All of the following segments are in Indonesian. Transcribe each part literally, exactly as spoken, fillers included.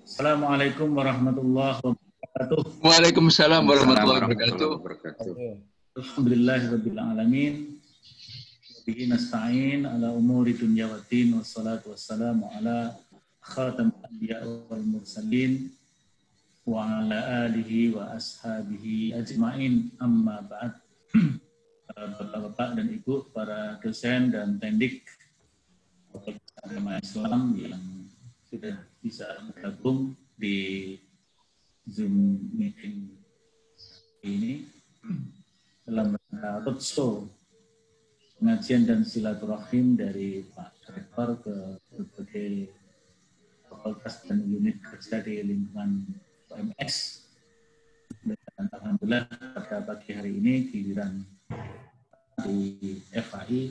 Assalamualaikum warahmatullahi wabarakatuh. Waalaikumsalam warahmatullahi wabarakatuh. Alhamdulillahirabbil alamin. Bihi nasta'in ala umuri dunya waddin wassalatu wassalamu ala khatamil anbiya wal mursalin wa ala alihi wa ashabihi ajmain, amma ba'd. Bapak-bapak dan ibu, para dosen dan tendik Fakultas Agama Islam yang sudah bisa bergabung di Zoom meeting ini dalam rangka roadshow pengajian dan silaturahim dari Pak Rektor ke berbagai fakultas dan unit kerja di lingkungan O M S. Dan alhamdulillah pada pagi hari ini giliran di F A I,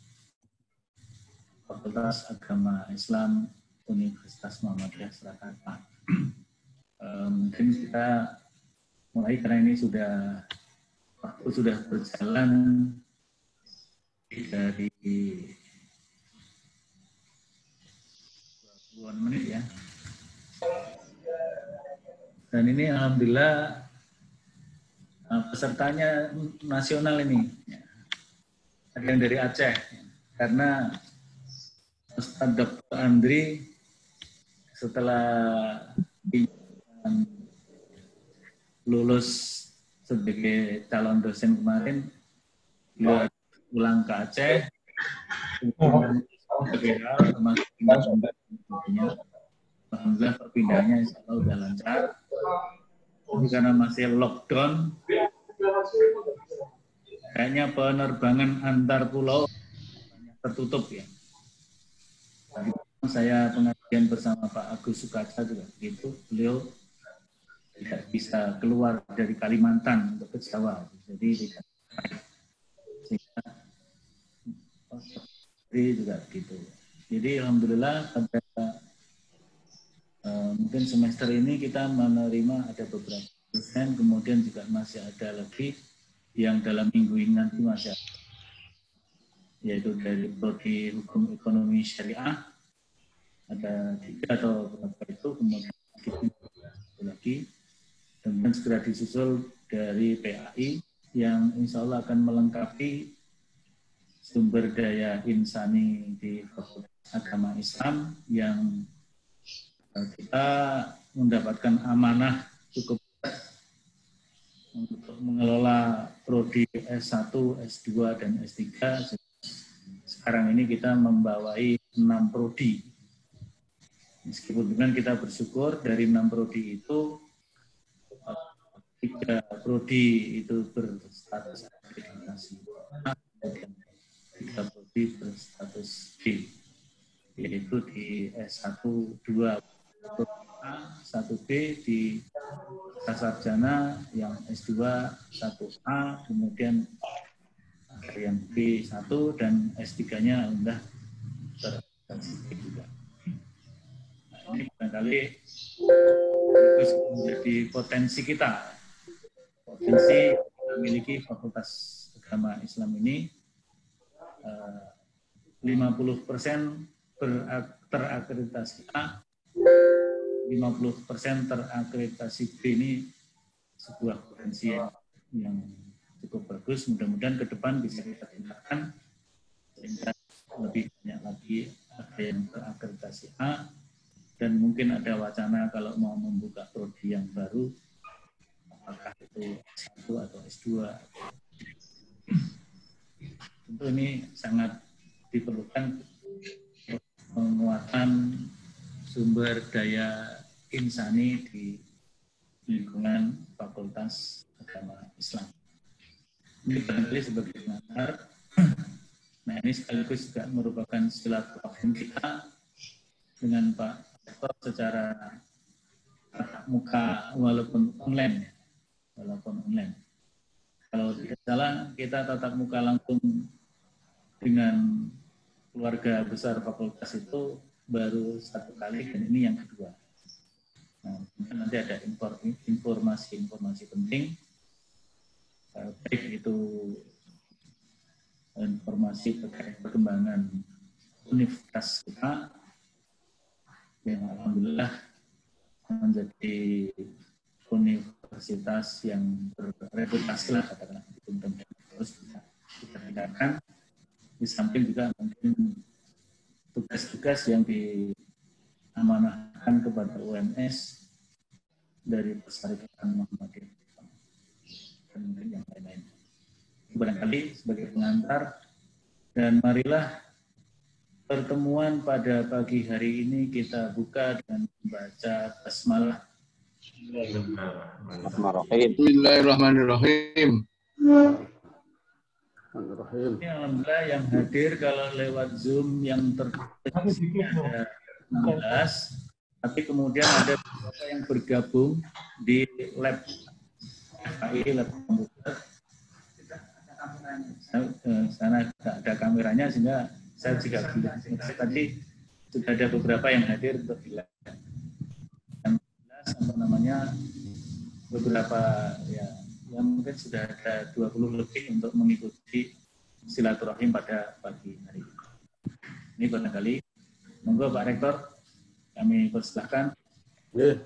Fakultas Agama Islam Universitas Muhammadiyah Surakarta. E, mungkin kita mulai karena ini sudah waktu sudah berjalan dari dua puluhan menit ya. Dan ini alhamdulillah pesertanya nasional ini. Ada yang dari Aceh. Karena Ustaz Doktor Andri setelah lulus sebagai calon dosen kemarin, beliau pulang ke Aceh, alhamdulillah perpindahannya insya Allah sudah lancar. Tapi karena masih lockdown, kayaknya penerbangan antar pulau tertutup ya. Saya pengajian bersama Pak Agus Sukaca juga begitu, beliau tidak bisa keluar dari Kalimantan untuk ke Jawa, jadi tidak. Jadi juga begitu. Jadi alhamdulillah pada uh, mungkin semester ini kita menerima ada beberapa dosen, kemudian juga masih ada lagi yang dalam minggu ini nanti masih ada, yaitu dari prodi hukum ekonomi syariah ada tiga atau berapa itu, kemudian lagi, kemudian segera disusul dari P A I yang insya Allah akan melengkapi sumber daya insani di Fakultas Agama Islam yang kita mendapatkan amanah cukup untuk mengelola prodi S satu, S dua, dan S tiga. Sekarang ini kita membawai enam prodi. Meskipun dengan kita bersyukur dari enam prodi itu, tiga prodi itu berstatus akreditasi, tiga prodi berstatus B, yaitu di S satu, dua, A, satu B, di sarjana yang S dua, satu A, kemudian yang B satu, dan S tiga-nya sudah terakreditasi juga. Nah, ini barangkali itu menjadi potensi kita, potensi yang memiliki Fakultas Agama Islam ini. lima puluh persen terakreditasi A, lima puluh persen terakreditasi B, ini sebuah potensi yang cukup bagus. Mudah-mudahan ke depan bisa kita tingkatkan sehingga lebih banyak lagi ada yang terakreditasi A, dan mungkin ada wacana kalau mau membuka prodi yang baru, apakah itu S satu atau S dua. Tentu ini sangat diperlukan penguatan sumber daya insani di lingkungan Fakultas Agama Islam. Ini barangkali sebagai pengantar. Nah, ini sekaligus juga merupakan silaturahim kita dengan Pak Rektor secara tatap muka walaupun online, walaupun online. Kalau tidak salah, kita tatap muka langsung dengan keluarga besar fakultas itu baru satu kali, dan ini yang kedua. Nah, nanti ada informasi-informasi penting, baik itu informasi terkait perkembangan universitas kita, yang alhamdulillah menjadi universitas yang berreputasi lah katakanlah itu terus kita tingkatkan. Di samping juga mungkin tugas-tugas yang diamanahkan kepada U M S dari Persyarikatan Muhammadiyah dan mungkin yang lain-lain. Barangkali sebagai pengantar, dan marilah pertemuan pada pagi hari ini kita buka dengan membaca basmalah. Bismillahirrahmanirrahim. Ini alhamdulillah yang hadir kalau lewat Zoom yang terdeteksi ada enam belas, tapi kemudian ada beberapa yang bergabung di lab F K I, lab komputer. Sana tidak ada kameranya sehingga saya juga bilang tadi sudah ada beberapa yang hadir untuk di lab. Apa namanya beberapa ya yang mungkin sudah ada dua puluh lebih untuk mengikuti silaturahim pada pagi hari ini. Ini barangkali monggo Pak Rektor kami persilahkan. Yeah.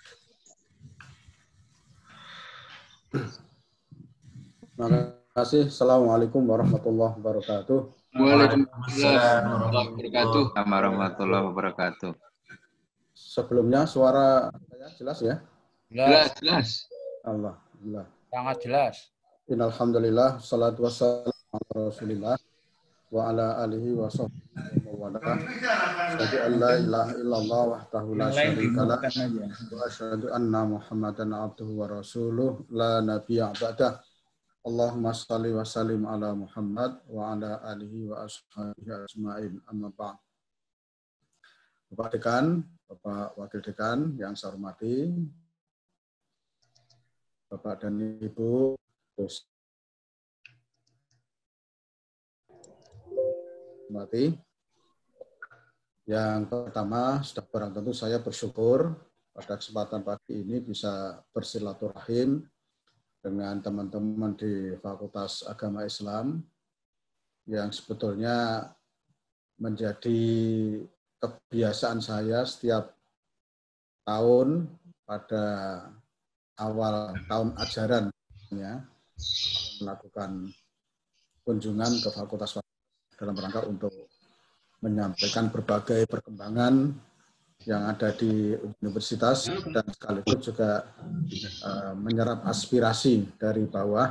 Terima kasih. Assalamualaikum warahmatullahi wabarakatuh. Waalaikumsalam warahmatullahi warahmatullahi wabarakatuh. Sebelumnya suara saya jelas ya? Jelas, jelas. Alhamdulillah. Sangat jelas. Innalhamdulillah, salatu wassalamu ala Rasulillah wa ala alihi wa sahbihi wa wala. Asyhadu an la ilaha illallah wahdahu la syarika lah wa asyhadu anna Muhammadan abduhu wa rasuluh la nabiyya ba'dah. Allahumma shalli wa sallim ala Muhammad wa ala alihi wa ashabihi ajma'in. Amma ba'd. Bapak Dekan, Bapak Wakil Dekan yang saya hormati, Bapak dan Ibu dosen hormati. Yang pertama, sudah barang tentu saya bersyukur pada kesempatan pagi ini bisa bersilaturahim dengan teman-teman di Fakultas Agama Islam yang sebetulnya menjadi kebiasaan saya setiap tahun pada awal tahun ajaran ya, melakukan kunjungan ke fakultas dalam rangka untuk menyampaikan berbagai perkembangan yang ada di universitas dan sekaligus juga uh, menyerap aspirasi dari bawah.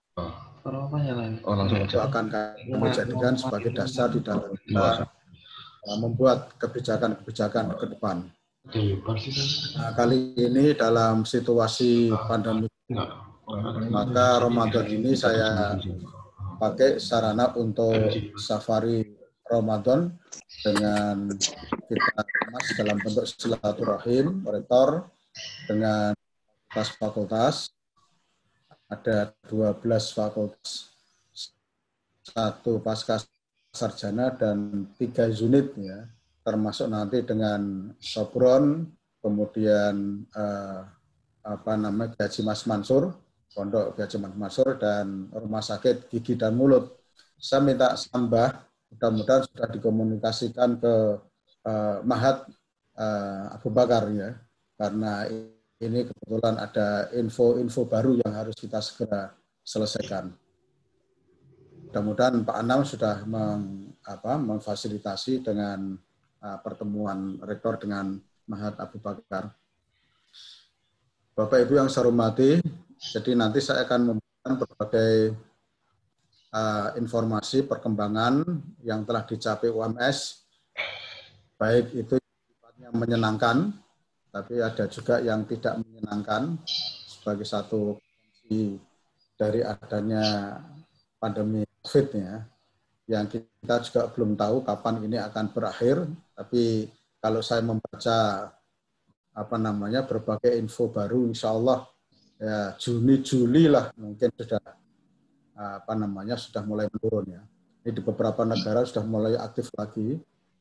Itu akan kami jadikan sebagai dasar di dalam kita membuat kebijakan-kebijakan ke depan. Nah, kali ini dalam situasi pandemi, maka Ramadan ini saya pakai sarana untuk safari Ramadan dengan kita kemas dalam bentuk silaturahim, rektor dengan fakultas. Ada dua belas fakultas, satu pasca sarjana dan tiga unit ya, termasuk nanti dengan Sopron, kemudian eh, apa namanya Haji Mas Mansur, Pondok Haji Mas Mansur dan Rumah Sakit Gigi dan Mulut. Saya minta tambah, mudah-mudahan sudah dikomunikasikan ke eh, Mahat eh, Abu Bakar ya, karena ini kebetulan ada info-info baru yang harus kita segera selesaikan. Mudah-mudahan Pak Anam sudah meng, apa, memfasilitasi dengan uh, pertemuan rektor dengan Mahat Abu Bakar. Bapak Ibu yang saya hormati, jadi nanti saya akan memberikan berbagai uh, informasi perkembangan yang telah dicapai U M S, baik itu yang menyenangkan, tapi ada juga yang tidak menyenangkan sebagai satu kondisi dari adanya pandemi COVID ya, yang kita juga belum tahu kapan ini akan berakhir. Tapi kalau saya membaca apa namanya berbagai info baru, insya Allah ya Juni Juli lah mungkin sudah apa namanya sudah mulai menurun ya. Ini di beberapa negara sudah mulai aktif lagi.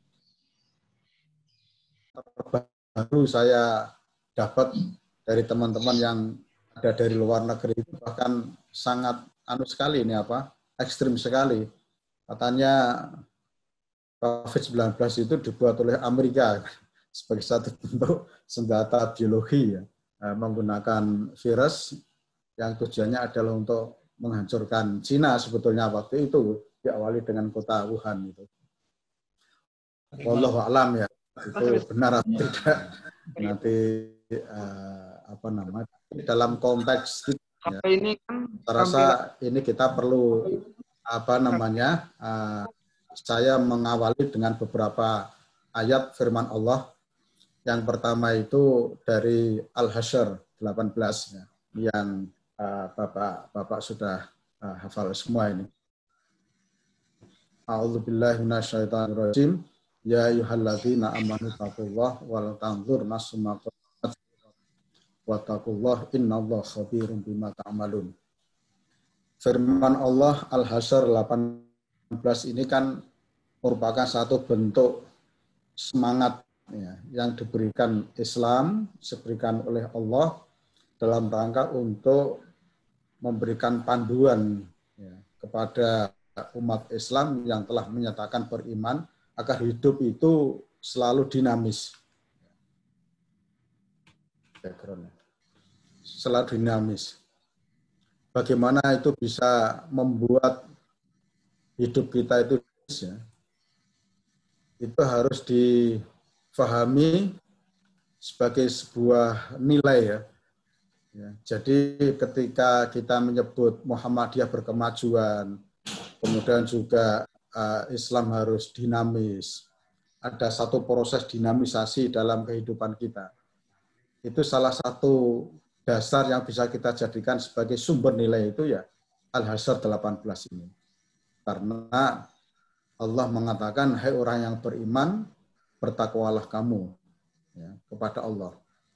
Baru saya dapat dari teman-teman yang ada dari luar negeri itu bahkan sangat anu sekali ini apa ekstrim sekali. Katanya COVID sembilan belas itu dibuat oleh Amerika. sebagai satu bentuk senjata biologi ya, menggunakan virus yang tujuannya adalah untuk menghancurkan Cina sebetulnya waktu itu diawali dengan kota Wuhan itu. Wallahu a'lam ya, itu benar atau tidak nanti uh, apa namanya dalam konteks ya, ini kan saya rasa ini kita perlu apa namanya uh, saya mengawali dengan beberapa ayat firman Allah. Yang pertama itu dari Al-Hasyr delapan belas ya, yang uh, Bapak Bapak sudah uh, hafal semua ini. A'udzubillahi minasyaitonirrajim. Ya ayyuhalladzina amanu taqullaha wal tanzur nafsum ma qaddamat wa taqullaha innallaha khabirum bima ta'malun. Firman Allah Al-Hasyr delapan belas ini kan merupakan satu bentuk semangat ya, yang diberikan Islam, diberikan oleh Allah dalam rangka untuk memberikan panduan ya, kepada umat Islam yang telah menyatakan beriman agar hidup itu selalu dinamis. Selalu dinamis. Bagaimana itu bisa membuat hidup kita itu ya, itu harus difahami sebagai sebuah nilai ya. Ya, jadi ketika kita menyebut Muhammadiyah berkemajuan, kemudian juga uh, Islam harus dinamis, ada satu proses dinamisasi dalam kehidupan kita. Itu salah satu dasar yang bisa kita jadikan sebagai sumber nilai itu ya Al-Hasyr delapan belas ini. Karena Allah mengatakan, hai orang yang beriman, bertakwalah kamu ya, kepada Allah.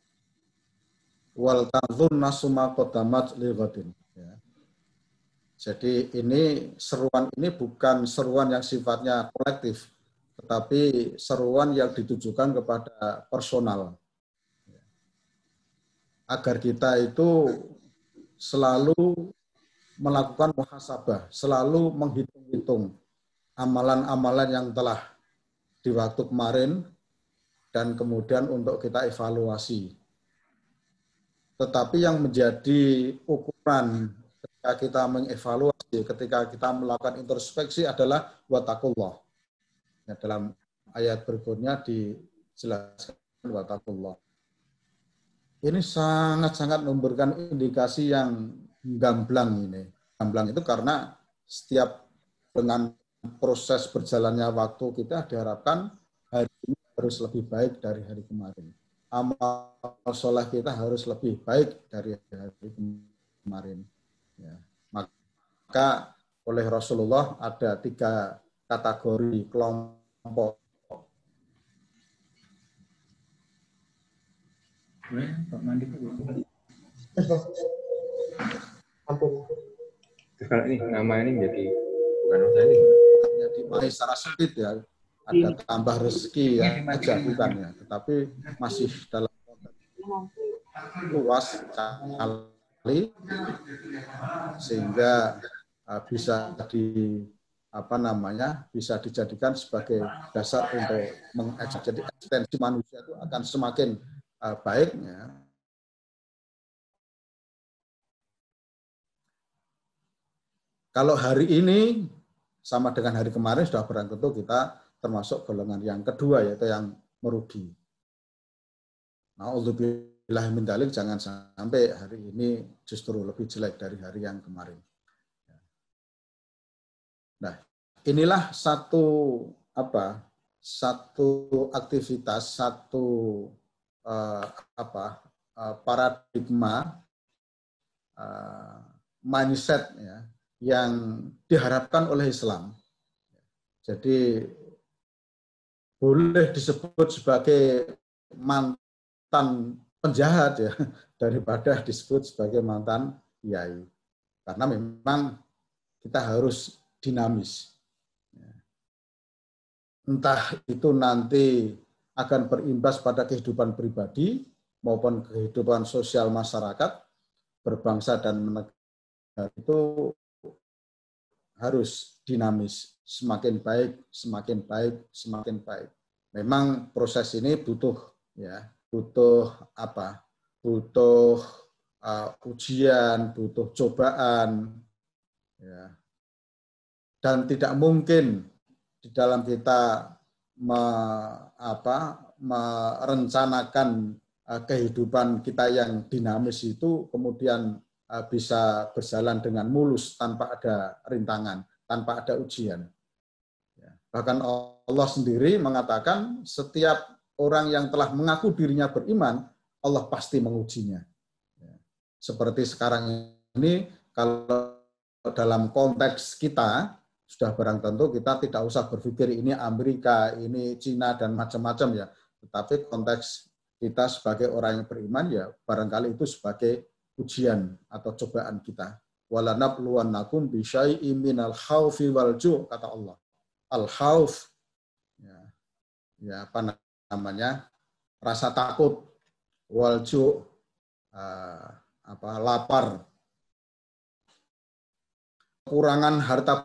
Wal tanzur nasuma qaddamat lighadin. Ya. Jadi ini seruan ini bukan seruan yang sifatnya kolektif, tetapi seruan yang ditujukan kepada personal. Ya. Agar kita itu selalu melakukan muhasabah, selalu menghitung-hitung amalan-amalan yang telah di waktu kemarin dan kemudian untuk kita evaluasi. Tetapi yang menjadi ukuran ketika kita mengevaluasi, ketika kita melakukan introspeksi adalah wattaqullah. Ya, dalam ayat berikutnya dijelaskan wattaqullah. Ini sangat-sangat memberikan indikasi yang gamblang ini. Gamblang itu karena setiap dengan proses berjalannya waktu kita diharapkan hari ini harus lebih baik dari hari kemarin. Amal soleh kita harus lebih baik dari hari kemarin. Ya. Maka oleh Rasulullah ada tiga kategori kelompok. Kalau ini nama ini menjadi bukan usah ini. Dimulai secara sempit ya. Ada tambah rezeki ya, aja bukan ya, tetapi masih dalam konteks luas sekali sehingga uh, bisa di apa namanya bisa dijadikan sebagai dasar untuk mengekspor. Jadi eksistensi manusia itu akan semakin uh, baik ya. Kalau hari ini sama dengan hari kemarin sudah barang tentu kita termasuk golongan yang kedua, yaitu yang merugi. Na'udzubillahi min dzalik, jangan sampai hari ini justru lebih jelek dari hari yang kemarin. Nah, inilah satu apa? Satu aktivitas, satu uh, apa? Uh, paradigma uh, mindset ya, yang diharapkan oleh Islam. Jadi boleh disebut sebagai mantan penjahat ya daripada disebut sebagai mantan kiai. Karena memang kita harus dinamis. Entah itu nanti akan berimbas pada kehidupan pribadi maupun kehidupan sosial masyarakat, berbangsa dan menegara itu harus dinamis. Semakin baik, semakin baik, semakin baik. memang proses ini butuh ya, butuh apa? Butuh uh, ujian, butuh cobaan, ya. Dan tidak mungkin di dalam kita me, apa, merencanakan uh, kehidupan kita yang dinamis itu kemudian uh, bisa berjalan dengan mulus tanpa ada rintangan, tanpa ada ujian. Ya. Bahkan Allah sendiri mengatakan setiap orang yang telah mengaku dirinya beriman, Allah pasti mengujinya. Ya. Seperti sekarang ini, kalau dalam konteks kita, sudah barang tentu kita tidak usah berpikir ini Amerika, ini Cina, dan macam-macam ya. Tetapi konteks kita sebagai orang yang beriman ya barangkali itu sebagai ujian atau cobaan kita. Walanabluwannakum bisyai'im minal khaufi wal ju', kata Allah. Al-khauf, ya, ya apa namanya, rasa takut, wal ju', uh, apa, lapar, kekurangan harta,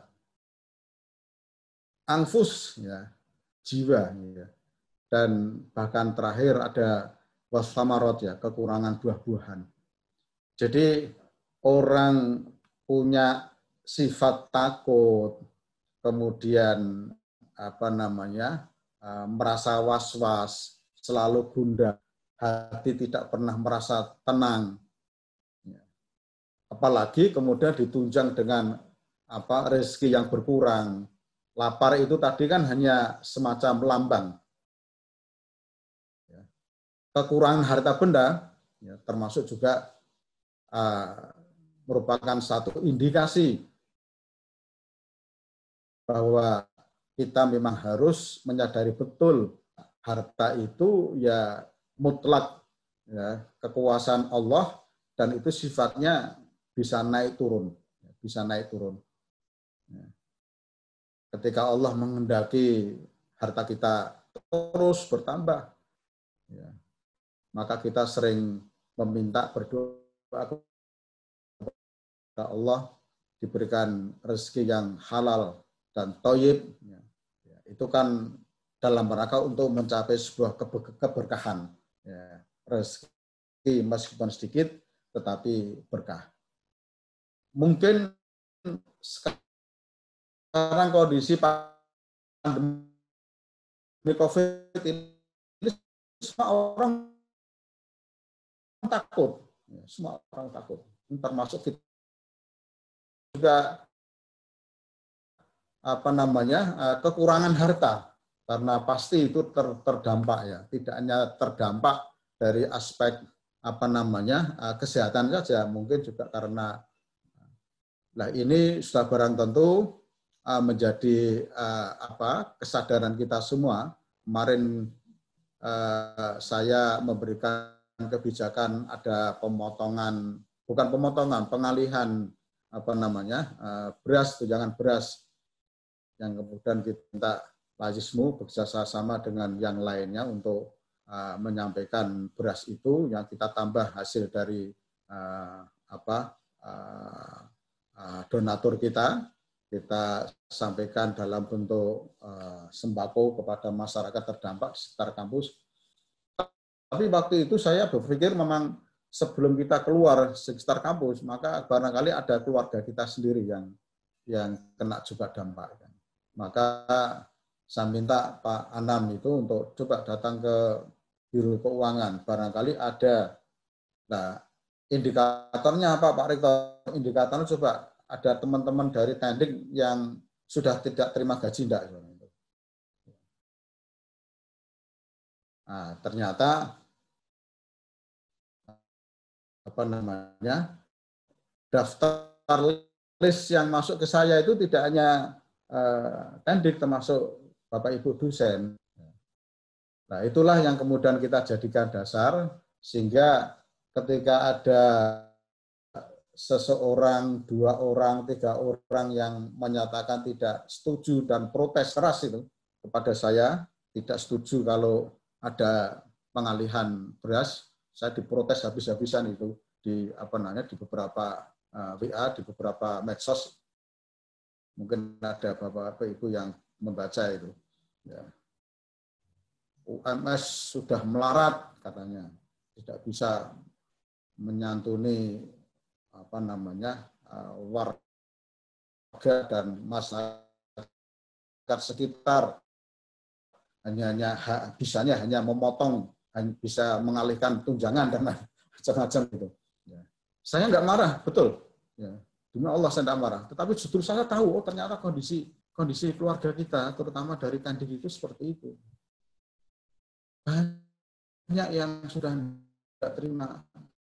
anfus, ya, jiwa, ya. Dan bahkan terakhir ada wasamarot, ya, kekurangan buah-buahan. Jadi orang punya sifat takut, kemudian apa namanya, merasa was-was, selalu gundah, hati tidak pernah merasa tenang. Apalagi kemudian ditunjang dengan apa, rezeki yang berkurang. Lapar itu tadi kan hanya semacam lambang. Kekurangan harta benda ya, termasuk juga uh, merupakan satu indikasi bahwa kita memang harus menyadari betul harta itu ya mutlak, ya, kekuasaan Allah, dan itu sifatnya bisa naik turun, bisa naik turun. Ketika Allah menghendaki harta kita terus bertambah, ya, maka kita sering meminta, berdoa kepada Allah diberikan rezeki yang halal dan thayyib. Ya, itu kan dalam rangka untuk mencapai sebuah keberkahan. Ya, rezeki meskipun sedikit, tetapi berkah. Mungkin sekarang kondisi pandemi COVID ini semua orang takut, semua orang takut, termasuk kita juga apa namanya, kekurangan harta, karena pasti itu ter, terdampak ya, tidak hanya terdampak dari aspek apa namanya kesehatan saja, mungkin juga karena nah ini sudah barang tentu uh, menjadi uh, apa kesadaran kita semua. Kemarin uh, saya memberikan kebijakan ada pemotongan, bukan pemotongan, pengalihan apa namanya uh, beras, tunjangan beras, yang kemudian kita minta Lazismu bekerjasama dengan yang lainnya untuk uh, menyampaikan beras itu yang kita tambah hasil dari uh, apa uh, donatur kita, kita sampaikan dalam bentuk uh, sembako kepada masyarakat terdampak di sekitar kampus. Tapi waktu itu saya berpikir memang sebelum kita keluar sekitar kampus, maka barangkali ada keluarga kita sendiri yang yang kena juga dampak. Maka saya minta Pak Anam itu untuk coba datang ke Biro Keuangan, barangkali ada. Nah, indikatornya apa Pak Rektor? Indikatornya coba ada teman-teman dari Tendik yang sudah tidak terima gaji enggak? Nah, ternyata apa namanya, daftar list yang masuk ke saya itu tidak hanya eh, Tendik, termasuk Bapak Ibu dosen. Nah, itulah yang kemudian kita jadikan dasar sehingga ketika ada seseorang, dua orang, tiga orang yang menyatakan tidak setuju dan protes keras itu kepada saya, tidak setuju kalau ada pengalihan beras, saya diprotes habis-habisan itu di apa namanya di beberapa uh, W A, di beberapa medsos. Mungkin ada Bapak Ibu yang membaca itu. Ya. U M S sudah melarat katanya, tidak bisa menyantuni apa namanya warga dan masyarakat sekitar, hanya hanya bisanya hanya memotong, hanya bisa mengalihkan tunjangan dan macam-macam itu. Ya. Saya nggak marah, betul. Ya. Demi Allah saya nggak marah. Tetapi justru saya tahu, oh ternyata kondisi kondisi keluarga kita, terutama dari Kandik itu seperti itu. Banyak yang sudah tidak terima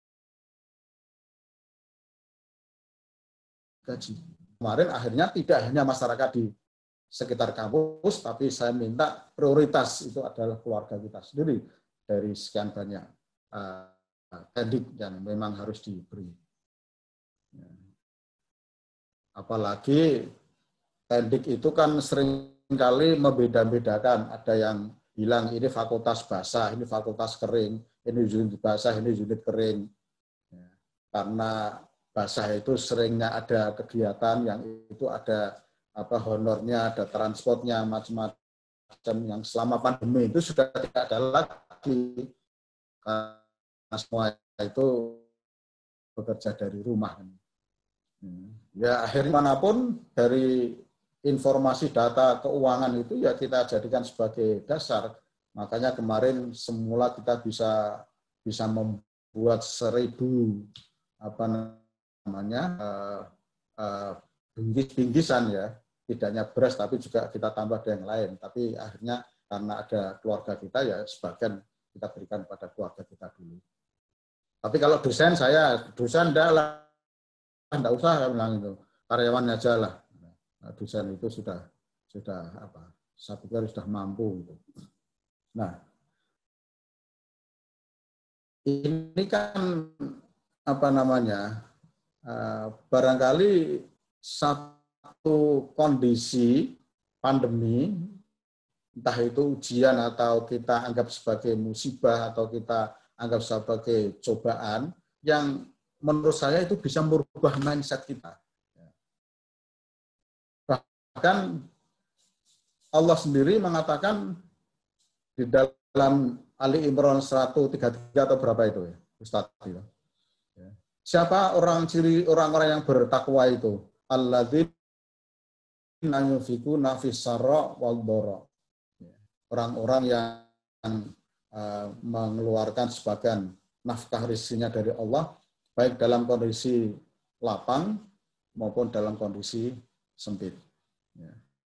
gaji. Kemarin akhirnya tidak hanya masyarakat di sekitar kampus, tapi saya minta prioritas itu adalah keluarga kita sendiri dari sekian banyak Kandik uh, yang memang harus diberi. Ya. Apalagi Kandik itu kan seringkali membeda-bedakan, ada yang bilang ini fakultas basah, ini fakultas kering, ini unit basah, ini unit kering. Ya. Karena basah itu seringnya ada kegiatan yang itu ada apa honornya, ada transportnya, macam-macam yang selama pandemi itu sudah tidak ada lagi. Karena semua itu bekerja dari rumah. Ya akhirnya manapun dari informasi data keuangan itu ya kita jadikan sebagai dasar. Makanya kemarin semula kita bisa bisa membuat seribu apa namanya uh, uh, bingkis-bingkisan ya, tidak hanya beras tapi juga kita tambah ada yang lain. Tapi akhirnya karena ada keluarga kita ya sebagian kita berikan pada keluarga kita dulu. Tapi kalau dosen saya dosen enggak lah, enggak usah saya bilang itu, karyawannya aja lah. Dosen itu sudah sudah apa? Saya pikir sudah mampu gitu. Nah, ini kan apa namanya? Uh, barangkali satu kondisi pandemi, entah itu ujian atau kita anggap sebagai musibah atau kita anggap sebagai cobaan, yang menurut saya itu bisa merubah mindset kita. Bahkan Allah sendiri mengatakan di dalam Ali Imran seratus tiga puluh tiga atau berapa itu ya, Ustaz? Siapa orang ciri orang-orang yang bertakwa itu? Alladzina yunfikuna fis sarra wal dharra. Orang-orang yang uh, mengeluarkan sebagian nafkah rezekinya dari Allah, baik dalam kondisi lapang maupun dalam kondisi sempit. Ya.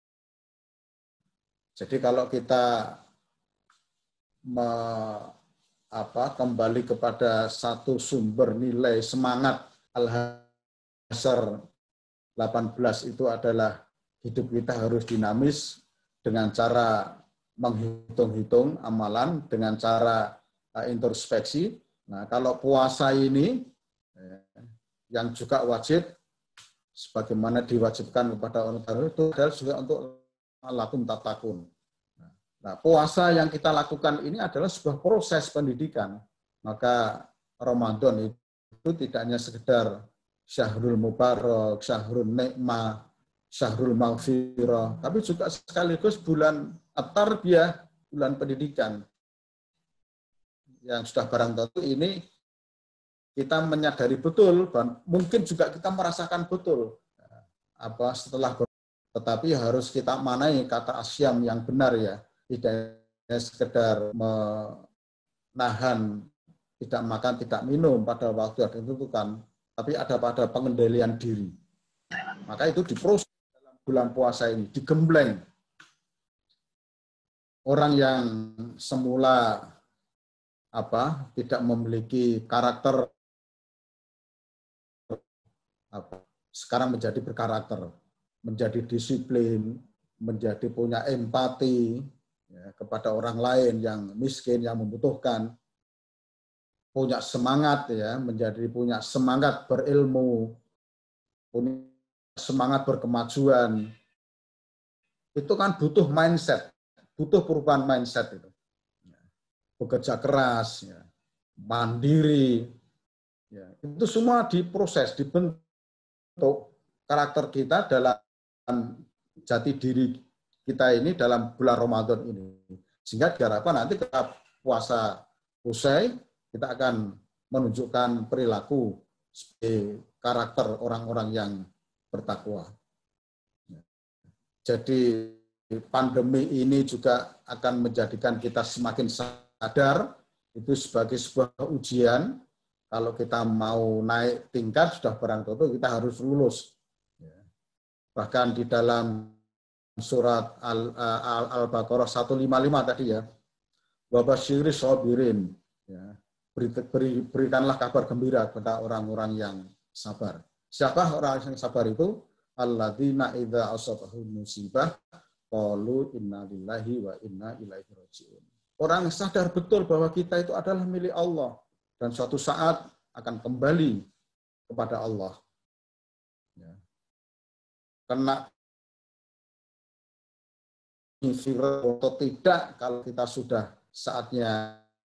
Jadi kalau kita me, apa, kembali kepada satu sumber nilai semangat Al-Hasyr delapan belas itu adalah hidup kita harus dinamis dengan cara menghitung-hitung amalan, dengan cara uh, introspeksi. Nah, kalau puasa ini eh, yang juga wajib sebagaimana diwajibkan kepada orang tertentu itu adalah juga untuk lakum tatakun. Nah, puasa yang kita lakukan ini adalah sebuah proses pendidikan. Maka Ramadan itu tidak hanya sekedar syahrul mubarak, syahrul nikmah, syahrul maghfirah, tapi juga sekaligus bulan at-tarbiyah, bulan pendidikan. Yang sudah barang tentu ini kita menyadari betul, dan mungkin juga kita merasakan betul apa setelah, tetapi harus kita manai kata asyam yang benar ya, tidak hanya sekedar menahan tidak makan, tidak minum pada waktu yang ditentukan, tapi ada pada pengendalian diri. Maka itu diproses dalam bulan puasa ini, digembleng. Orang yang semula apa tidak memiliki karakter apa, sekarang menjadi berkarakter, menjadi disiplin, menjadi punya empati ya, kepada orang lain yang miskin, yang membutuhkan, punya semangat ya, menjadi punya semangat berilmu, punya semangat berkemajuan. Itu kan butuh mindset, butuh perubahan mindset itu. Bekerja keras, ya, mandiri, ya, itu semua diproses, dibentuk karakter kita dalam jati diri kita ini dalam bulan Ramadan ini. Sehingga diharapkan nanti ketika puasa usai, kita akan menunjukkan perilaku sebagai karakter orang-orang yang bertakwa. Jadi pandemi ini juga akan menjadikan kita semakin sadar, itu sebagai sebuah ujian. Kalau kita mau naik tingkat, sudah barang tentu kita harus lulus. Bahkan di dalam surat Al-Baqarah seratus lima puluh lima tadi ya, wabasyiri sabirin, ya, beri, beri, berikanlah kabar gembira kepada orang-orang yang sabar. Siapa orang yang sabar itu? Alladzina idza asabahum musibah qalu inna lillahi wa inna ilaihi raji'un. Orang sadar betul bahwa kita itu adalah milik Allah dan suatu saat akan kembali kepada Allah. Ya. Kena virus atau tidak, kalau kita sudah saatnya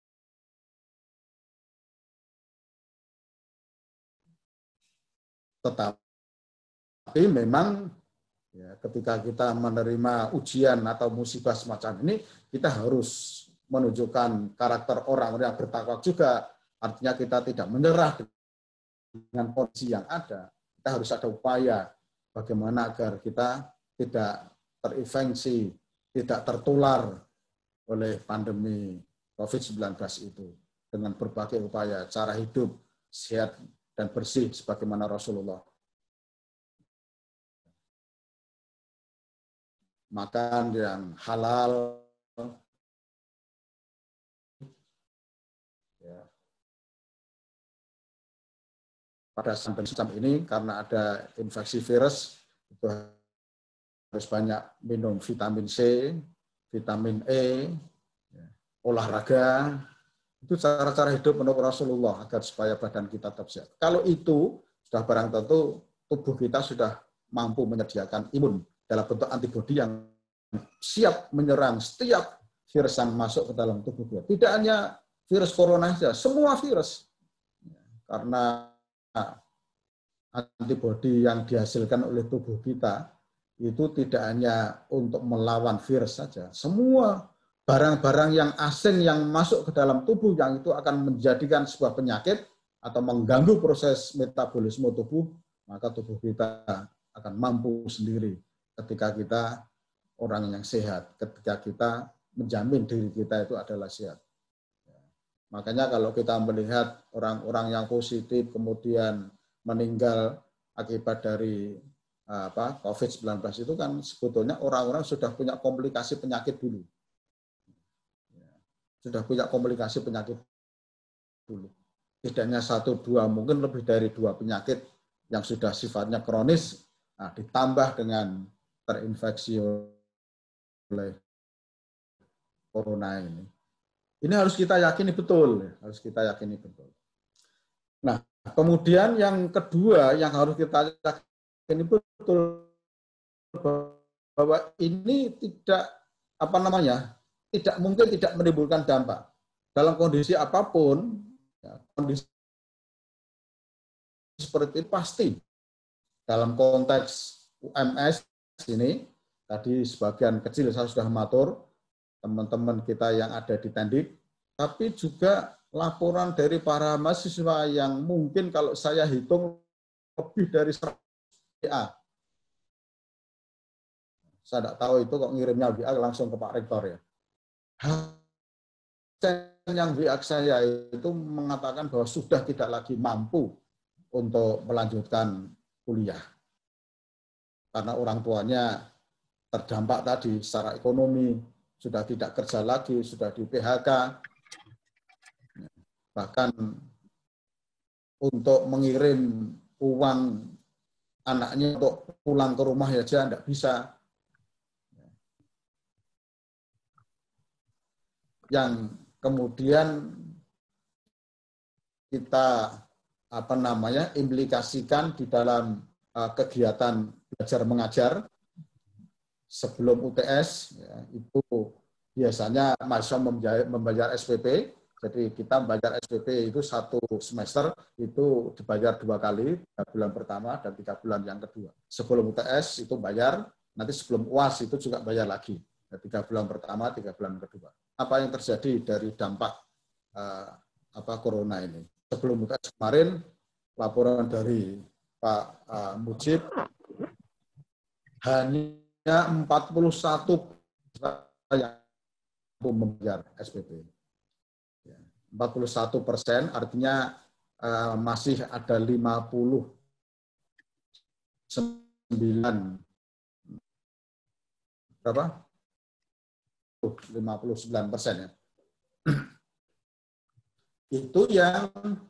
tetapi memang ya, ketika kita menerima ujian atau musibah semacam ini, kita harus menunjukkan karakter orang yang bertakwa juga. Artinya kita tidak menyerah dengan kondisi yang ada. Kita harus ada upaya bagaimana agar kita tidak terinfeksi, tidak tertular oleh pandemi covid sembilan belas itu. Dengan berbagai upaya, cara hidup sehat dan bersih sebagaimana Rasulullah. Makan yang halal, ya. Pada saat semacam ini karena ada infeksi virus, itu harus banyak minum vitamin C, vitamin E, ya, olahraga. Itu cara-cara hidup menurut Rasulullah agar supaya badan kita tetap sehat. Kalau itu sudah barang tentu tubuh kita sudah mampu menyediakan imun dalam bentuk antibodi yang siap menyerang setiap virus yang masuk ke dalam tubuh kita. Tidak hanya virus corona saja, semua virus. Karena antibodi yang dihasilkan oleh tubuh kita itu tidak hanya untuk melawan virus saja. Semua barang-barang yang asing yang masuk ke dalam tubuh yang itu akan menjadikan sebuah penyakit atau mengganggu proses metabolisme tubuh, maka tubuh kita akan mampu sendiri ketika kita orang yang sehat, ketika kita menjamin diri kita itu adalah sehat. Makanya kalau kita melihat orang-orang yang positif kemudian meninggal akibat dari apa covid sembilan belas itu kan sebetulnya orang-orang sudah punya komplikasi penyakit dulu. Sudah punya komplikasi penyakit dulu. Tidak hanya satu, dua, mungkin lebih dari dua penyakit yang sudah sifatnya kronis, nah, ditambah dengan terinfeksi oleh corona ini. Ini harus kita yakini betul, harus kita yakini betul. Nah, kemudian yang kedua yang harus kita yakini betul bahwa ini tidak apa namanya, tidak mungkin tidak menimbulkan dampak dalam kondisi apapun. Ya, kondisi seperti itu pasti dalam konteks U M S ini tadi sebagian kecil saya sudah matur teman-teman kita yang ada di Tendik, tapi juga laporan dari para mahasiswa yang mungkin kalau saya hitung lebih dari seratus W A. Saya tidak tahu itu kok ngirimnya W A langsung ke Pak Rektor ya. Yang W A saya itu mengatakan bahwa sudah tidak lagi mampu untuk melanjutkan kuliah. Karena orang tuanya terdampak tadi secara ekonomi, sudah tidak kerja lagi, sudah di P H K. Bahkan untuk mengirim uang anaknya untuk pulang ke rumah saja tidak bisa. Yang kemudian kita apa namanya implikasikan di dalam uh, kegiatan belajar mengajar sebelum U T S, ya, itu biasanya mahasiswa membayar S P P. Jadi kita membayar S P P itu satu semester itu dibayar dua kali, tiga bulan pertama dan tiga bulan yang kedua. Sebelum U T S itu bayar, nanti sebelum U A S itu juga bayar lagi. tiga bulan pertama, tiga bulan kedua. Apa yang terjadi dari dampak uh, apa corona ini? Sebelum kemarin laporan dari Pak uh, Mujib hanya empat puluh satu yang membayar S P P. empat puluh satu persen artinya uh, masih ada lima puluh sembilan berapa? lima puluh sembilan persen ya. Itu yang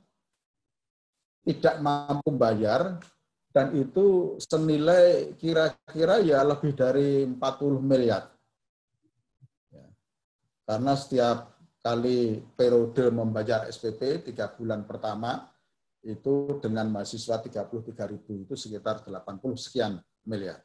tidak mampu bayar dan itu senilai kira-kira ya lebih dari empat puluh miliar. Ya. Karena setiap kali periode membayar S P P tiga bulan pertama itu dengan mahasiswa tiga puluh tiga ribu itu sekitar delapan puluh sekian miliar.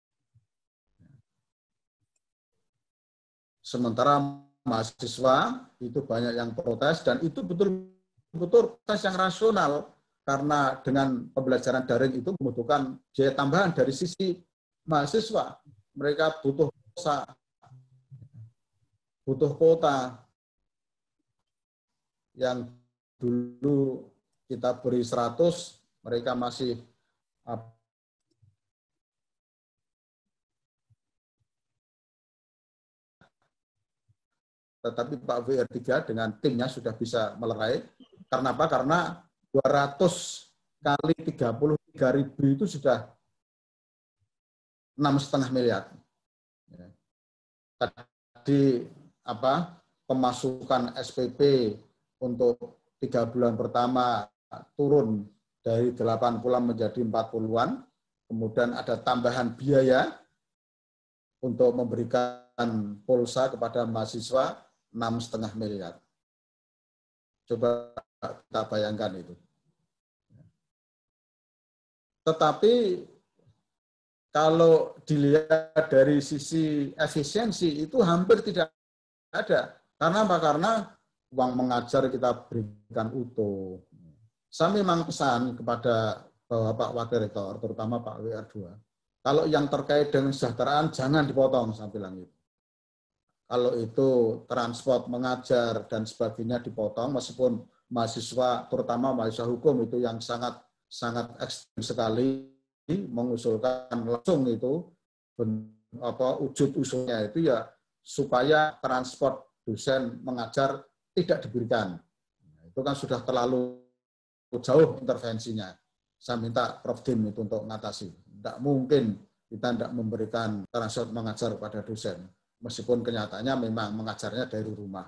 Sementara mahasiswa itu banyak yang protes dan itu betul-betul protes yang rasional karena dengan pembelajaran daring itu membutuhkan biaya tambahan dari sisi mahasiswa. Mereka butuh kuota, butuh kuota yang dulu kita beri seratus, mereka masih tetapi Pak W R tiga dengan timnya sudah bisa melerai. Karena apa? Karena dua ratus kali tiga puluh tiga ribu itu sudah enam koma lima miliar. Tadi apa? Pemasukan S P P untuk tiga bulan pertama turun dari delapan puluh menjadi empat puluhan. Kemudian ada tambahan biaya untuk memberikan pulsa kepada mahasiswa enam koma lima miliar. Coba kita bayangkan itu. Tetapi kalau dilihat dari sisi efisiensi itu hampir tidak ada. Karena apa? Karena uang mengajar kita berikan utuh. Saya memang pesan kepada Bapak Wakil Rektor, terutama Pak W R dua. Kalau yang terkait dengan kesejahteraan jangan dipotong, saya bilang itu. Kalau itu transport, mengajar, dan sebagainya dipotong, meskipun mahasiswa, terutama mahasiswa hukum itu yang sangat sangat ekstrem sekali, mengusulkan langsung itu, apa wujud usulnya itu ya supaya transport dosen mengajar tidak diberikan. Itu kan sudah terlalu jauh intervensinya. Saya minta Prof Dim itu untuk mengatasi. Tidak mungkin kita tidak memberikan transport mengajar kepada dosen. Meskipun kenyataannya memang mengajarnya dari rumah.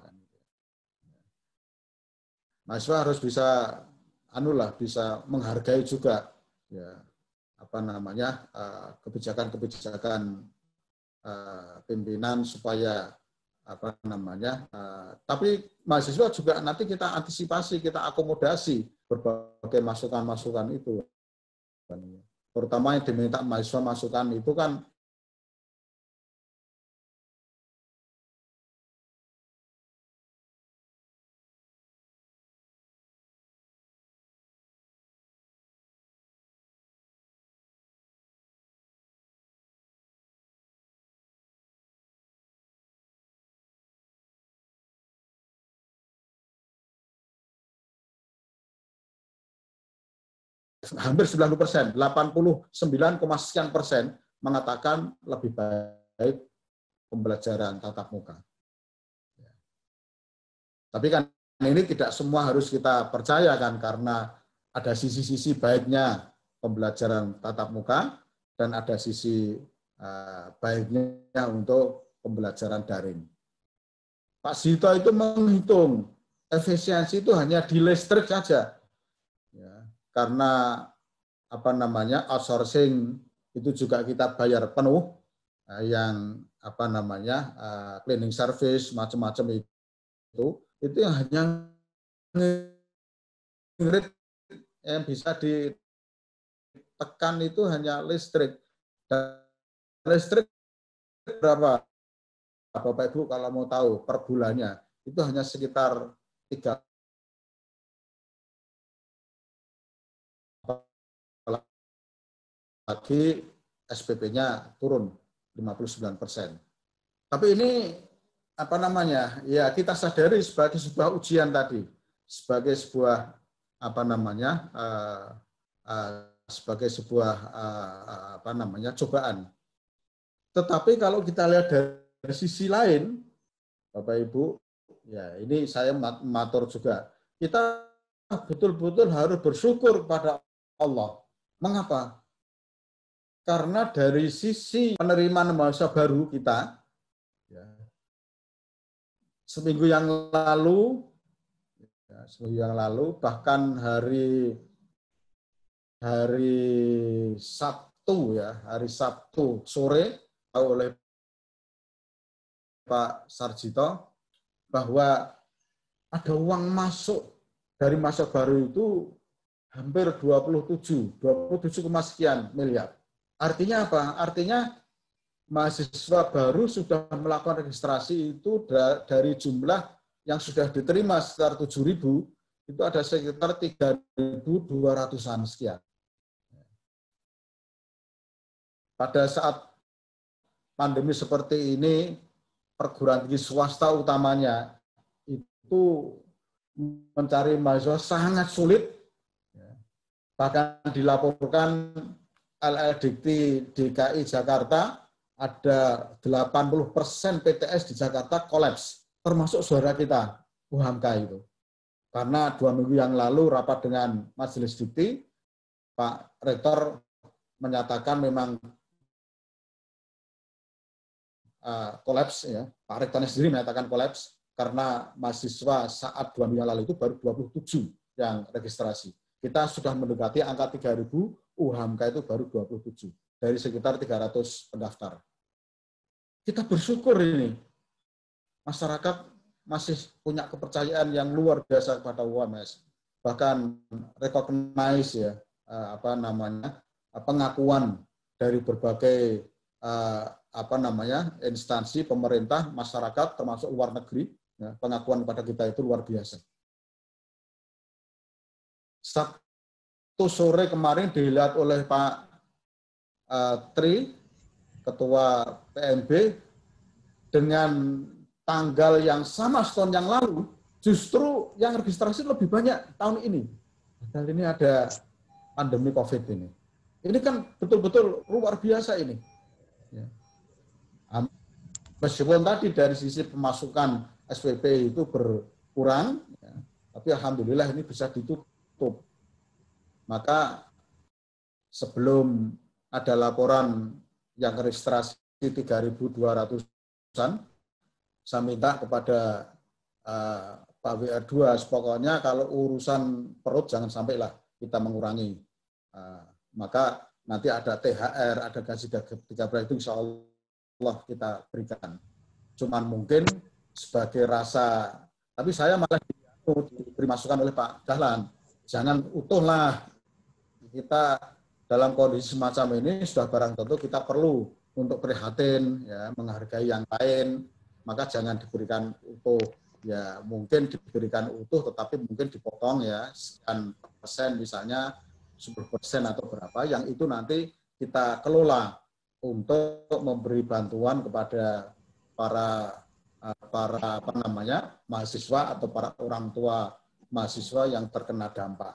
Mahasiswa harus bisa, anulah, bisa menghargai juga, ya, apa namanya, kebijakan-kebijakan pimpinan supaya apa namanya. Tapi mahasiswa juga nanti kita antisipasi, kita akomodasi berbagai masukan-masukan itu. Terutama yang diminta mahasiswa masukan itu kan hampir sembilan puluh persen, delapan puluh sembilan, sekian persen mengatakan lebih baik pembelajaran tatap muka. Tapi kan ini tidak semua harus kita percayakan karena ada sisi-sisi baiknya pembelajaran tatap muka dan ada sisi uh, baiknya untuk pembelajaran daring. Pak Sito itu menghitung efisiensi itu hanya di listrik saja. Ya, karena apa namanya outsourcing itu juga kita bayar penuh, yang apa namanya cleaning service macam-macam itu itu yang hanya yang bisa ditekan itu hanya listrik. Dan listrik berapa Bapak Ibu kalau mau tahu per bulannya itu hanya sekitar tiga lagi S P P-nya turun lima puluh sembilan persen. Tapi ini apa namanya? Ya kita sadari sebagai sebuah ujian tadi, sebagai sebuah apa namanya? Uh, uh, sebagai sebuah uh, apa namanya? cobaan. Tetapi kalau kita lihat dari sisi lain, Bapak Ibu, ya ini saya matur juga. Kita betul-betul harus bersyukur pada Allah. Mengapa? Karena dari sisi penerimaan mahasiswa baru kita, ya, seminggu yang lalu, ya, seminggu yang lalu, bahkan hari hari Sabtu ya, hari Sabtu sore oleh Pak Sarjito bahwa ada uang masuk dari masa baru itu hampir dua puluh tujuh, dua puluh tujuh, sekian miliar. Artinya apa? Artinya mahasiswa baru sudah melakukan registrasi itu dari jumlah yang sudah diterima sekitar tujuh ribu, itu ada sekitar tiga ribu dua ratusan sekian. Pada saat pandemi seperti ini, perguruan tinggi swasta utamanya itu mencari mahasiswa sangat sulit. Bahkan dilaporkan L L Dikti D K I Jakarta ada delapan puluh persen P T S di Jakarta kolaps, termasuk saudara kita, U H A M K itu. Karena dua minggu yang lalu rapat dengan Majelis Dikti, Pak Rektor menyatakan memang uh, kolaps, ya. Pak Rektornya sendiri menyatakan kolaps karena mahasiswa saat dua minggu yang lalu itu baru dua puluh tujuh yang registrasi. Kita sudah mendekati angka tiga ribu, U H A M K itu baru dua puluh tujuh dari sekitar tiga ratus pendaftar. Kita bersyukur ini. Masyarakat masih punya kepercayaan yang luar biasa kepada U M S. Bahkan recognize ya, apa namanya, pengakuan dari berbagai apa namanya, instansi pemerintah, masyarakat termasuk luar negeri, ya, pengakuan kepada kita itu luar biasa. Sabtu sore kemarin dilihat oleh Pak uh, Tri, Ketua P M B, dengan tanggal yang sama setahun yang lalu, justru yang registrasi lebih banyak tahun ini. Padahal ini ada pandemi COVID ini. Ini kan betul-betul luar biasa ini. Ya. Meskipun tadi dari sisi pemasukan S P P itu berkurang, ya, tapi alhamdulillah ini bisa ditutup. Maka sebelum ada laporan yang registrasi tiga ribu dua ratusan, saya minta kepada uh, Pak W R dua, pokoknya kalau urusan perut jangan sampailah kita mengurangi. Uh, maka nanti ada T H R, ada gaji tiga belas itu insya Allah kita berikan. Cuman mungkin sebagai rasa, tapi saya malah diberi masukan oleh Pak Dahlan, jangan utuhlah, kita dalam kondisi semacam ini sudah barang tentu kita perlu untuk prihatin, ya, menghargai yang lain, maka jangan diberikan utuh. Ya mungkin diberikan utuh, tetapi mungkin dipotong ya sekian persen, misalnya sepuluh persen atau berapa, yang itu nanti kita kelola untuk memberi bantuan kepada para para apa namanya mahasiswa atau para orang tua mahasiswa yang terkena dampak.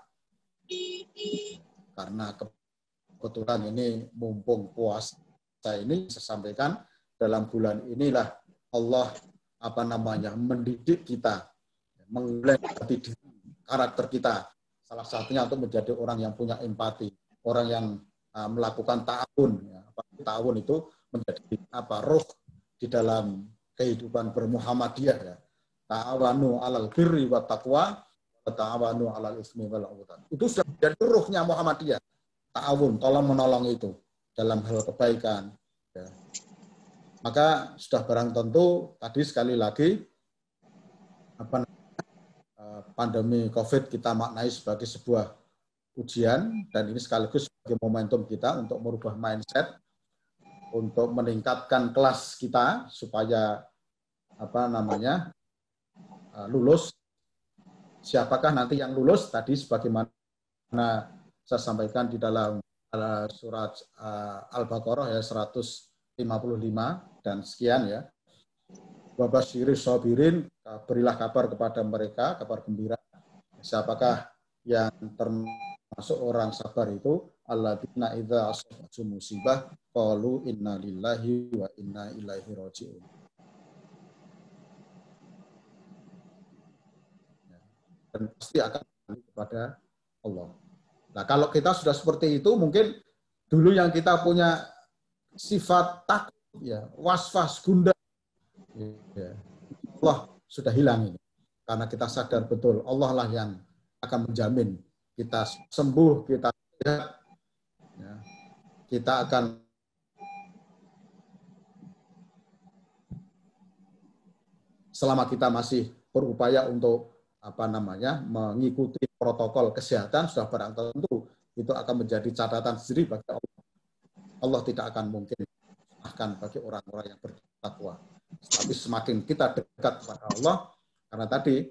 Karena kebetulan ini mumpung puasa ini, saya sampaikan dalam bulan inilah Allah apa namanya mendidik kita, mengelatih karakter kita. Salah satunya untuk menjadi orang yang punya empati, orang yang uh, melakukan ta'awun. Ya. Ta'awun itu menjadi apa roh di dalam kehidupan bermuhammadiyah. Ya. Ta'awanu alal birri wa taqwa, wa ta'awanu alal ismi wal udwan. Itu sudah menjadi ruhnya Muhammadiyah. Ta'awun, tolong menolong itu dalam hal kebaikan. Ya. Maka sudah barang tentu tadi sekali lagi apa pandemi COVID kita maknai sebagai sebuah ujian, dan ini sekaligus sebagai momentum kita untuk merubah mindset, untuk meningkatkan kelas kita supaya apa namanya lulus. Siapakah nanti yang lulus? Tadi sebagaimana saya sampaikan di dalam surat Al-Baqarah ya seratus lima puluh lima dan sekian ya. Wabasyiri sabirin, berilah kabar kepada mereka, kabar gembira. Siapakah yang termasuk orang sabar itu? Alladzina idza asabatu musibah qalu inna lillahi wa inna ilaihi raji'un. Dan pasti akan kembali kepada Allah. Nah, kalau kita sudah seperti itu, mungkin dulu yang kita punya sifat takut, ya, was-was, gundah, ya, Allah sudah hilang ini. Karena kita sadar betul, Allah lah yang akan menjamin kita sembuh, kita sehat, ya, kita akan selama kita masih berupaya untuk apa namanya mengikuti protokol kesehatan sudah barang tentu itu akan menjadi catatan sendiri bagi Allah. Allah tidak akan mungkin bahkan bagi orang-orang yang bertakwa. Tapi semakin kita dekat kepada Allah, karena tadi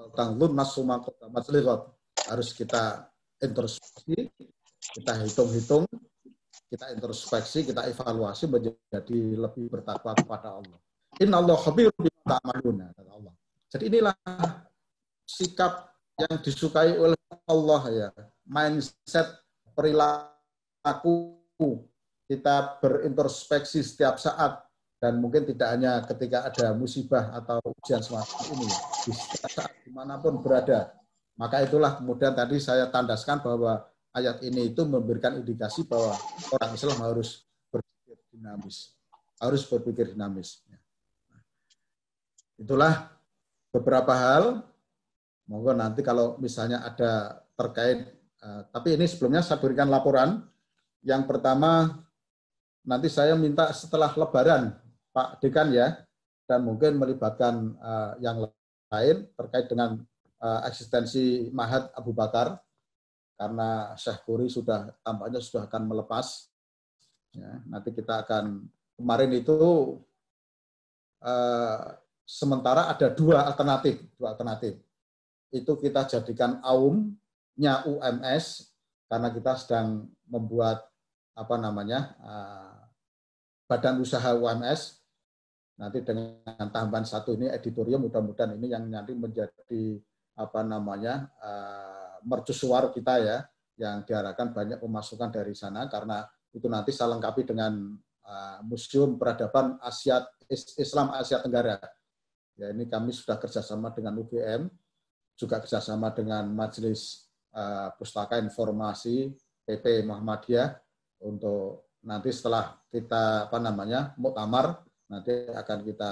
harus kita introspeksi, kita hitung-hitung, kita introspeksi, kita evaluasi menjadi lebih bertakwa kepada Allah. Innallahu khabirun bima ta'maluna, kata Allah. Jadi inilah sikap yang disukai oleh Allah, ya, mindset, perilaku kita berintrospeksi setiap saat, dan mungkin tidak hanya ketika ada musibah atau ujian semacam ini, di setiap saat dimanapun berada. Maka itulah kemudian tadi saya tandaskan bahwa ayat ini itu memberikan indikasi bahwa orang Islam harus berpikir dinamis, harus berpikir dinamis. Itulah beberapa hal. Monggo nanti kalau misalnya ada terkait, uh, tapi ini sebelumnya saya berikan laporan. Yang pertama, nanti saya minta setelah Lebaran, Pak Dekan ya, dan mungkin melibatkan uh, yang lain terkait dengan uh, eksistensi Mahat Abu Bakar, karena Syekh Khoury sudah tampaknya sudah akan melepas. Ya, nanti kita akan, kemarin itu uh, sementara ada dua alternatif, dua alternatif. Itu kita jadikan aumnya U M S karena kita sedang membuat apa namanya uh, badan usaha U M S. Nanti dengan tambahan satu ini editorium, mudah-mudahan ini yang nanti menjadi apa namanya uh, mercusuar kita ya, yang diharapkan banyak pemasukan dari sana, karena itu nanti saya lengkapi dengan uh, Museum Peradaban Asia Islam Asia Tenggara. Ya, ini kami sudah kerjasama dengan U G M, juga kerjasama dengan Majelis uh, Pustaka Informasi P P Muhammadiyah, untuk nanti setelah kita apa namanya muktamar nanti akan kita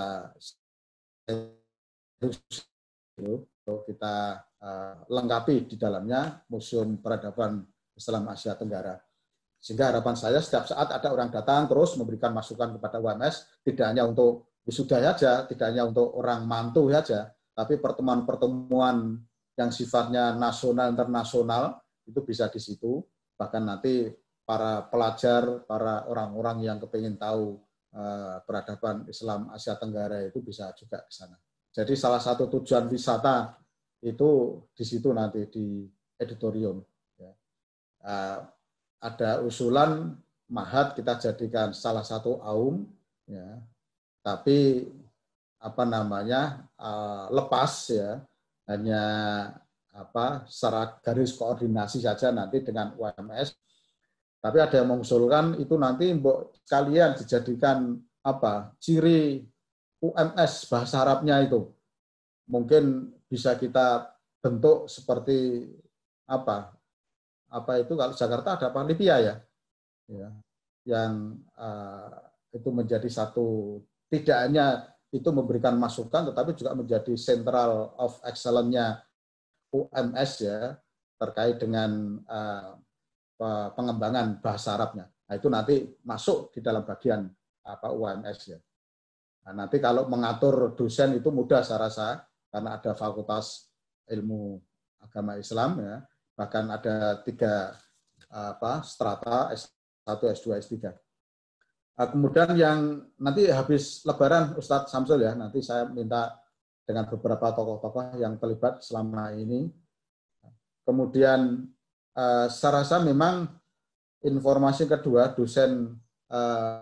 untuk kita uh, lengkapi di dalamnya Museum Peradaban Islam Asia Tenggara. Sehingga harapan saya setiap saat ada orang datang terus memberikan masukan kepada U M S, tidak hanya untuk wisuda saja, tidak hanya untuk orang mantu saja, tapi pertemuan-pertemuan yang sifatnya nasional internasional itu bisa di situ. Bahkan nanti para pelajar, para orang-orang yang kepingin tahu uh, peradaban Islam Asia Tenggara itu bisa juga ke sana. Jadi salah satu tujuan wisata itu di situ nanti di editorium. Ya. Uh, ada usulan Mahat kita jadikan salah satu aum, ya. Tapi apa namanya uh, lepas ya, hanya apa secara garis koordinasi saja nanti dengan U M S. Tapi ada yang mengusulkan itu nanti mbok sekalian dijadikan apa ciri U M S bahasa Arabnya itu. Mungkin bisa kita bentuk seperti apa? Apa itu kalau Jakarta ada apa? Lipia ya. Ya. Yang uh, itu menjadi satu, tidak hanya itu memberikan masukan, tetapi juga menjadi Central of Excellence-nya U M S ya, terkait dengan uh, pengembangan bahasa Arabnya. Nah, itu nanti masuk di dalam bagian apa U M S ya. Nah, nanti kalau mengatur dosen itu mudah saya rasa, karena ada Fakultas Ilmu Agama Islam ya, bahkan ada tiga apa strata S satu, S dua, S tiga. Nah, kemudian yang nanti habis Lebaran Ustadz Samsul ya, nanti saya minta dengan beberapa tokoh-tokoh yang terlibat selama ini. Kemudian eh, saya rasa memang informasi kedua, dosen eh,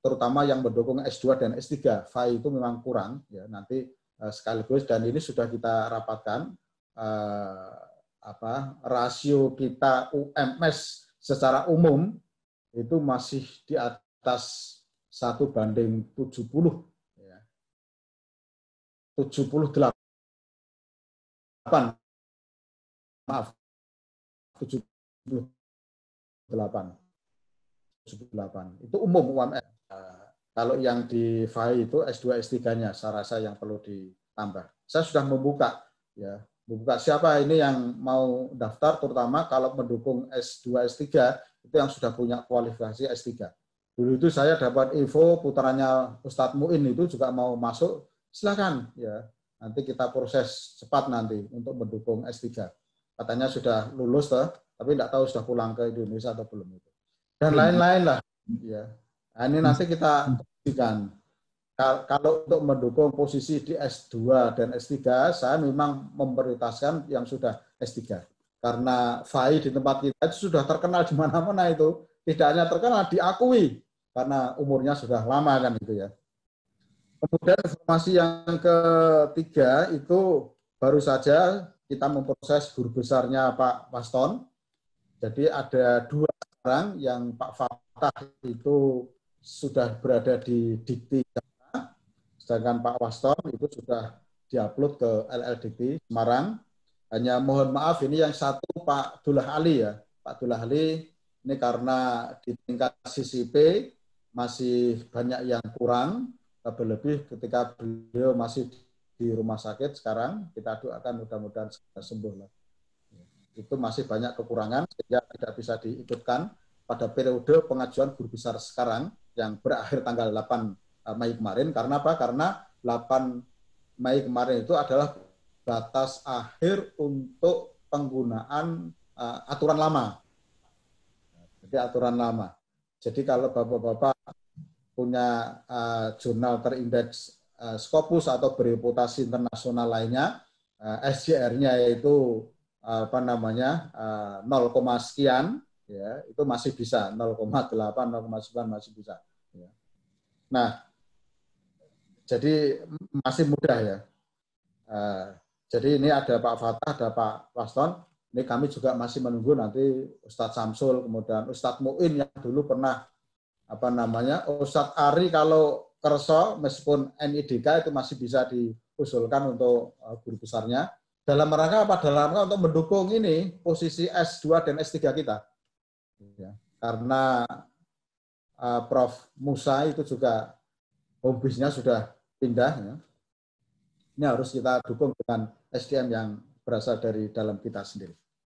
terutama yang mendukung S dua dan S tiga. F A I itu memang kurang, ya nanti uh, sekaligus, dan ini sudah kita rapatkan, uh, apa rasio kita U M S secara umum itu masih di atas satu banding tujuh puluh, ya. tujuh puluh delapan, maaf, tujuh puluh delapan. Itu umum U M S. Kalau yang di F A I itu S dua S tiga-nya, saya rasa yang perlu ditambah. Saya sudah membuka, ya, membuka siapa ini yang mau daftar, terutama kalau mendukung S dua S tiga itu yang sudah punya kualifikasi S tiga. Dulu itu saya dapat info putranya Ustadz Muin itu juga mau masuk, silakan, ya. Nanti kita proses cepat nanti untuk mendukung S tiga. Katanya sudah lulus, toh, tapi tidak tahu sudah pulang ke Indonesia atau belum itu. Dan lain-lain lah, ya. Nah, ini nanti kita buktikan. Kalau untuk mendukung posisi di S dua dan S tiga, saya memang memprioritaskan yang sudah S tiga. Karena F A I di tempat kita itu sudah terkenal di mana-mana itu. Tidak hanya terkenal, diakui. Karena umurnya sudah lama kan itu ya. Kemudian informasi yang ketiga itu baru saja kita memproses guru besarnya Pak Waston. Jadi ada dua orang yang Pak Fatah itu sudah berada di Dikti Jakarta, sedangkan Pak Waston itu sudah diupload ke L L Dikti Semarang. Hanya mohon maaf ini yang satu Pak Dullah Ali ya, Pak Dullah Ali ini karena di tingkat C C P masih banyak yang kurang, lebih ketika beliau masih di rumah sakit sekarang, kita doakan mudah-mudahan sembuh lah. Itu masih banyak kekurangan sehingga tidak bisa diikutkan pada periode pengajuan guru besar sekarang yang berakhir tanggal delapan Mei kemarin. Karena apa? Karena delapan Mei kemarin itu adalah batas akhir untuk penggunaan uh, aturan lama. Jadi aturan lama. Jadi kalau Bapak-Bapak punya uh, jurnal terindeks uh, Scopus atau bereputasi internasional lainnya, uh, S J R-nya yaitu apa namanya uh, nol, sekian, ya itu masih bisa nol koma delapan, nol koma sembilan masih bisa. Ya. Nah, jadi masih mudah ya. Uh, jadi ini ada Pak Fatah, ada Pak Waston. Ini kami juga masih menunggu nanti Ustadz Samsul, kemudian Ustadz Muin yang dulu pernah apa namanya Ustadz Ari kalau kerso meskipun N I D K itu masih bisa diusulkan untuk uh, guru besarnya. Dalam rangka apa? Dalam rangka untuk mendukung ini posisi S dua dan S tiga kita. Ya, karena uh, Prof Musa itu juga home base-nya sudah pindah. Ya. Ini harus kita dukung dengan S D M yang berasal dari dalam kita sendiri.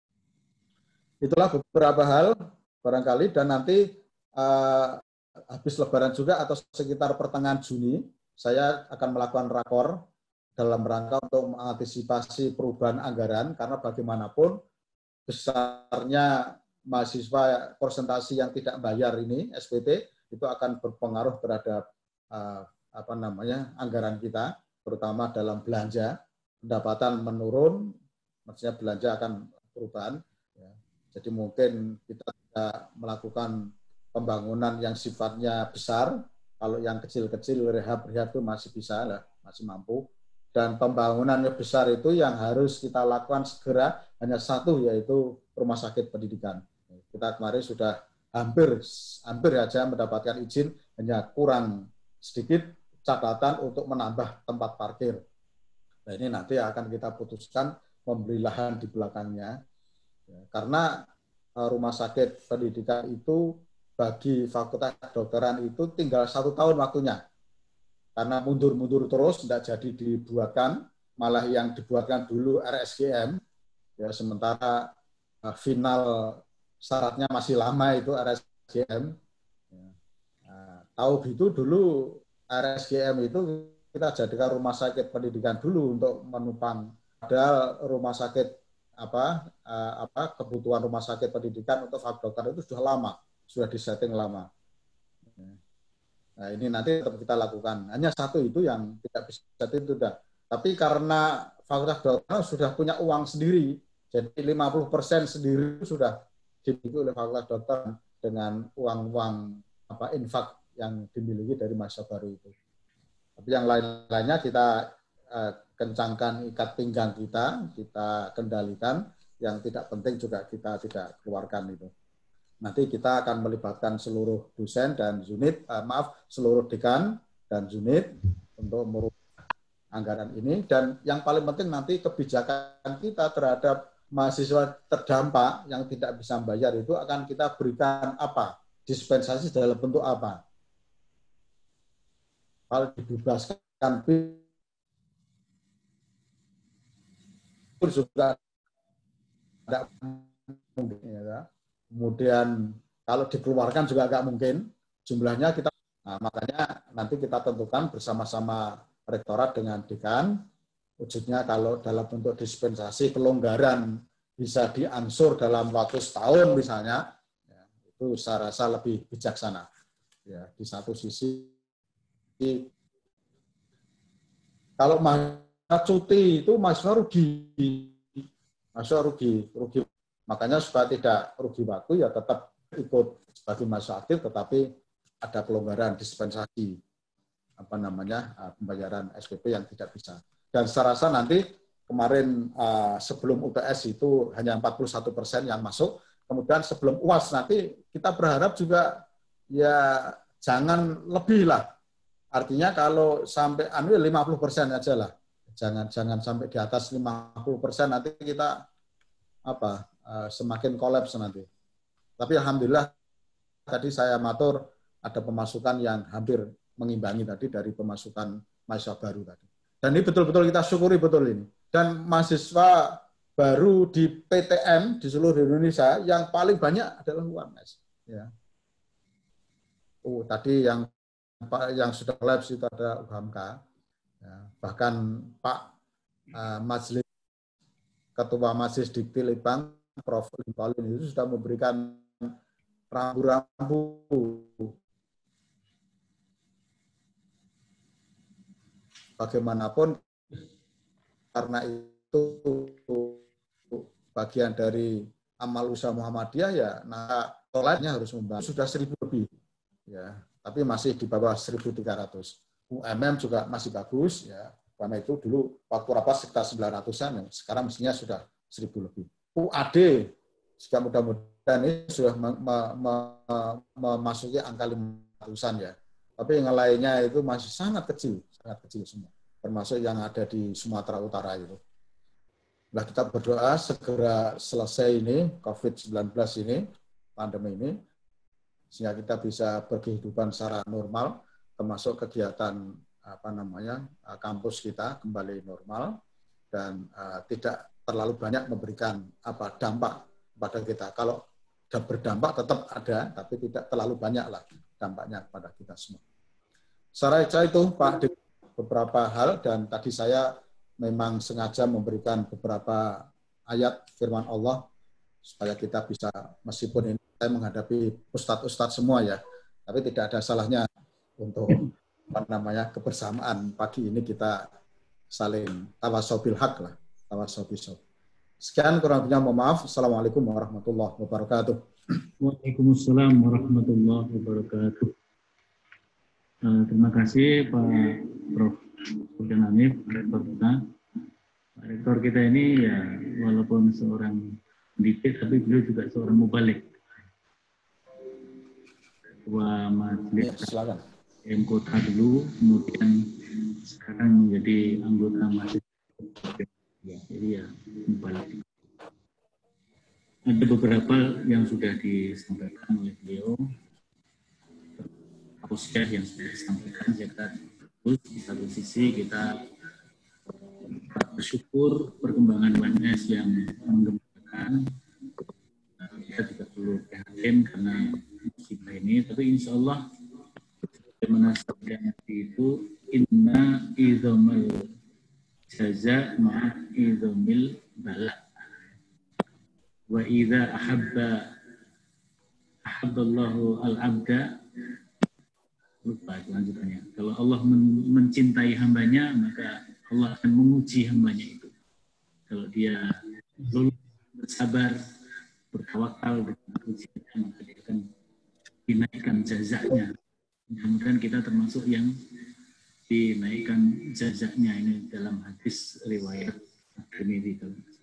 Itulah beberapa hal barangkali, dan nanti uh, habis Lebaran juga atau sekitar pertengahan Juni saya akan melakukan rakor dalam rangka untuk mengantisipasi perubahan anggaran, karena bagaimanapun besarnya mahasiswa presentasi yang tidak bayar ini S P T itu akan berpengaruh terhadap uh, apa namanya anggaran kita, terutama dalam belanja. Pendapatan menurun, maksudnya belanja akan perubahan. Ya. Jadi mungkin kita tidak melakukan pembangunan yang sifatnya besar. Kalau yang kecil-kecil rehab-rehab itu masih bisa lah, masih mampu. Dan pembangunannya besar itu yang harus kita lakukan segera hanya satu, yaitu rumah sakit pendidikan. Kita kemarin sudah hampir hampir aja mendapatkan izin, hanya kurang sedikit catatan untuk menambah tempat parkir. Nah, ini nanti akan kita putuskan membeli lahan di belakangnya, karena rumah sakit pendidikan itu bagi fakultas kedokteran itu tinggal satu tahun waktunya. Karena mundur-mundur terus, tidak jadi dibuatkan, malah yang dibuatkan dulu R S G M, ya, sementara final syaratnya masih lama itu R S G M. Nah, tahu gitu dulu R S G M itu kita jadikan rumah sakit pendidikan dulu untuk menopang, padahal rumah sakit apa apa kebutuhan rumah sakit pendidikan untuk fakultas itu sudah lama, sudah disetting lama. Nah, ini nanti tetap kita lakukan. Hanya satu itu yang tidak bisa itu sudah. Tapi karena fakultas kedokteran sudah punya uang sendiri, jadi lima puluh persen sendiri sudah dimiliki oleh fakultas kedokteran dengan uang-uang apa infak yang dimiliki dari mahasiswa baru itu. Tapi yang lain-lainnya kita uh, kencangkan ikat pinggang kita, kita kendalikan. Yang tidak penting juga kita tidak keluarkan itu. Nanti kita akan melibatkan seluruh dosen dan unit, uh, maaf, seluruh dekan dan unit untuk merubah anggaran ini. Dan yang paling penting nanti kebijakan kita terhadap mahasiswa terdampak yang tidak bisa membayar itu akan kita berikan apa? Dispensasi dalam bentuk apa? Kalau dibebaskan juga tidak mungkin, ya. Kemudian kalau dikeluarkan juga nggak mungkin. Jumlahnya kita, nah, makanya nanti kita tentukan bersama-sama rektorat dengan dekan. Wujudnya kalau dalam bentuk dispensasi kelonggaran bisa diangsur dalam waktu setahun misalnya, ya, itu saya rasa lebih bijaksana. Ya, di satu sisi, kalau mahasiswa cuti itu mahasiswa rugi. Mahasiswa rugi, rugi. Makanya supaya tidak rugi waktu ya tetap ikut sebagai mahasiswa aktif, tetapi ada pelonggaran dispensasi apa namanya pembayaran S P P yang tidak bisa. Dan saya rasa nanti kemarin uh, sebelum U T S itu hanya empat puluh satu persen yang masuk, kemudian sebelum U A S nanti kita berharap juga ya jangan lebih lah. Artinya kalau sampai anu lima puluh persen aja lah. Jangan jangan sampai di atas lima puluh persen nanti kita apa uh, semakin kolaps nanti. Tapi alhamdulillah tadi saya matur ada pemasukan yang hampir mengimbangi tadi dari pemasukan mahasiswa baru tadi. Dan ini betul-betul kita syukuri betul ini. Dan mahasiswa baru di P T M di seluruh Indonesia yang paling banyak adalah U M S. Ya. Oh, tadi yang yang sudah kolaps itu ada U H M K. Ya, bahkan Pak uh, Majelis Ketua Majelis Dikti Litbang, Prof Limpalin itu sudah memberikan rambu-rambu bagaimanapun karena itu bagian dari amal usaha Muhammadiyah ya, nah lainnya harus membantu sudah seribu lebih, ya, tapi masih di bawah seribu tiga ratus. U M M juga masih bagus, ya, karena itu dulu waktu rapat sekitar sembilan ratusan, ya, sekarang mestinya sudah seribu lebih. U A D juga mudah-mudahan ini sudah memasuki angka lima ratusan ya. Tapi yang lainnya itu masih sangat kecil, sangat kecil semua. Termasuk yang ada di Sumatera Utara itu. Nah, kita berdoa segera selesai ini, COVID sembilan belas ini, pandemi ini, sehingga kita bisa berkehidupan secara normal, termasuk kegiatan apa namanya kampus kita kembali normal dan uh, tidak terlalu banyak memberikan apa dampak pada kita. Kalau berdampak tetap ada, tapi tidak terlalu banyak lah dampaknya kepada kita semua. Saya rasa itu Pak, beberapa hal, dan tadi saya memang sengaja memberikan beberapa ayat firman Allah supaya kita bisa, meskipun ini saya menghadapi ustadz-ustadz semua ya, tapi tidak ada salahnya untuk apa namanya kebersamaan pagi ini kita saling tawasobil haq lah, tawasobil sob. Sekian kurang lebihnya, mohon maaf. Assalamualaikum warahmatullahi wabarakatuh. Waalaikumsalam warahmatullahi wabarakatuh. Uh, terima kasih Pak Prof Sultan Hanif, rektor kita. Pak rektor kita ini ya walaupun seorang pendidik, tapi beliau juga seorang mubalik. Ketua Majelis ya, M Kota dulu, kemudian sekarang menjadi anggota Majelis. Ya, jadi ya mubalik. Ada beberapa yang sudah disampaikan oleh beliau. Posnya yang sudah disampaikan, kita terus di satu sisi kita bersyukur perkembangan U M S yang mengembangkan, kita juga perlu prihatin karena musibah ini, tapi insya Allah bagaimana sabda Nabi itu inna idhamil jaza ma'a idhamil bala wa idha ahabba ahabballahu al-abda. Lupa lanjutannya. Kalau Allah men mencintai hambanya, maka Allah akan menguji hambanya itu. Kalau dia lulus, bersabar, bertawakal dengan ujiannya, maka dia akan dinaikkan jazaknya Mudah-mudahan kita termasuk yang dinaikkan jazaknya ini dalam hadis riwayat Tirmidzi.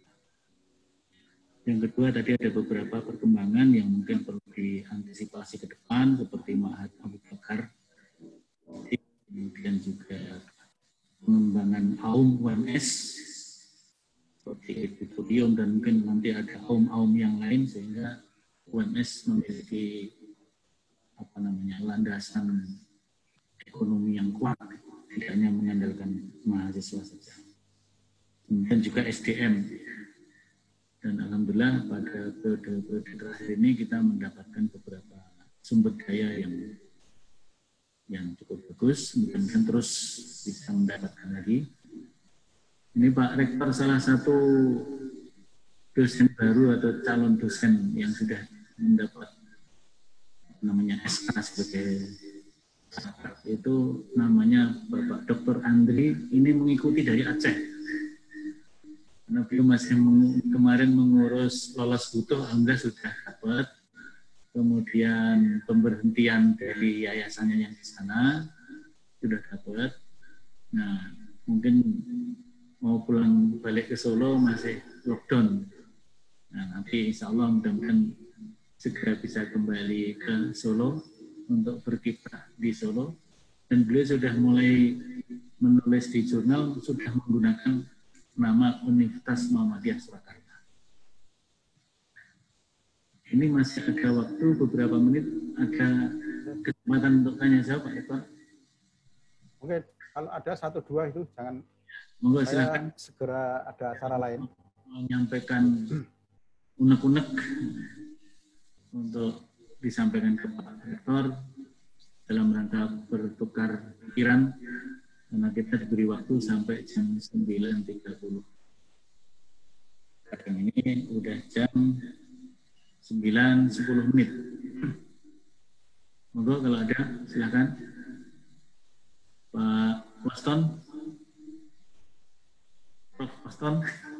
Yang kedua tadi ada beberapa perkembangan yang mungkin perlu diantisipasi ke depan seperti Ma'had Abu Bakar, kemudian juga pengembangan aum U M S seperti Epidemium dan mungkin nanti ada aum-aum yang lain sehingga U M S memiliki apa namanya landasan ekonomi yang kuat, tidak hanya mengandalkan mahasiswa saja. Kemudian juga S D M. Dan alhamdulillah pada periode-periode terakhir ini kita mendapatkan beberapa sumber daya yang yang cukup bagus, mudah-mudahan terus bisa mendapatkan lagi. Ini Pak Rektor salah satu dosen baru atau calon dosen yang sudah mendapat namanya S K sebagai itu namanya Bapak Doktor Andri, ini mengikuti dari Aceh. Karena beliau masih meng, kemarin mengurus lolos butuh, alhamdulillah sudah dapat. Kemudian pemberhentian dari yayasannya yang di sana sudah dapat. Nah, mungkin mau pulang balik ke Solo masih lockdown. Nah, nanti insya Allah mudah-mudahan segera bisa kembali ke Solo untuk berkiprah di Solo. Dan beliau sudah mulai menulis di jurnal, sudah menggunakan nama Universitas Muhammadiyah Surakarta. Ini masih ada waktu beberapa menit, ada kesempatan untuk tanya jawab Pak Eko. Oke, kalau ada satu dua itu jangan. Monggo Saya silakan. segera ada acara lain. Menyampaikan unek-unek untuk disampaikan ke Pak Rektor dalam rangka bertukar pikiran, karena kita diberi waktu sampai jam sembilan tiga puluh. Sekarang ini udah jam sembilan sepuluh menit. Monggo kalau ada silakan. Pak Waston. Prof Waston.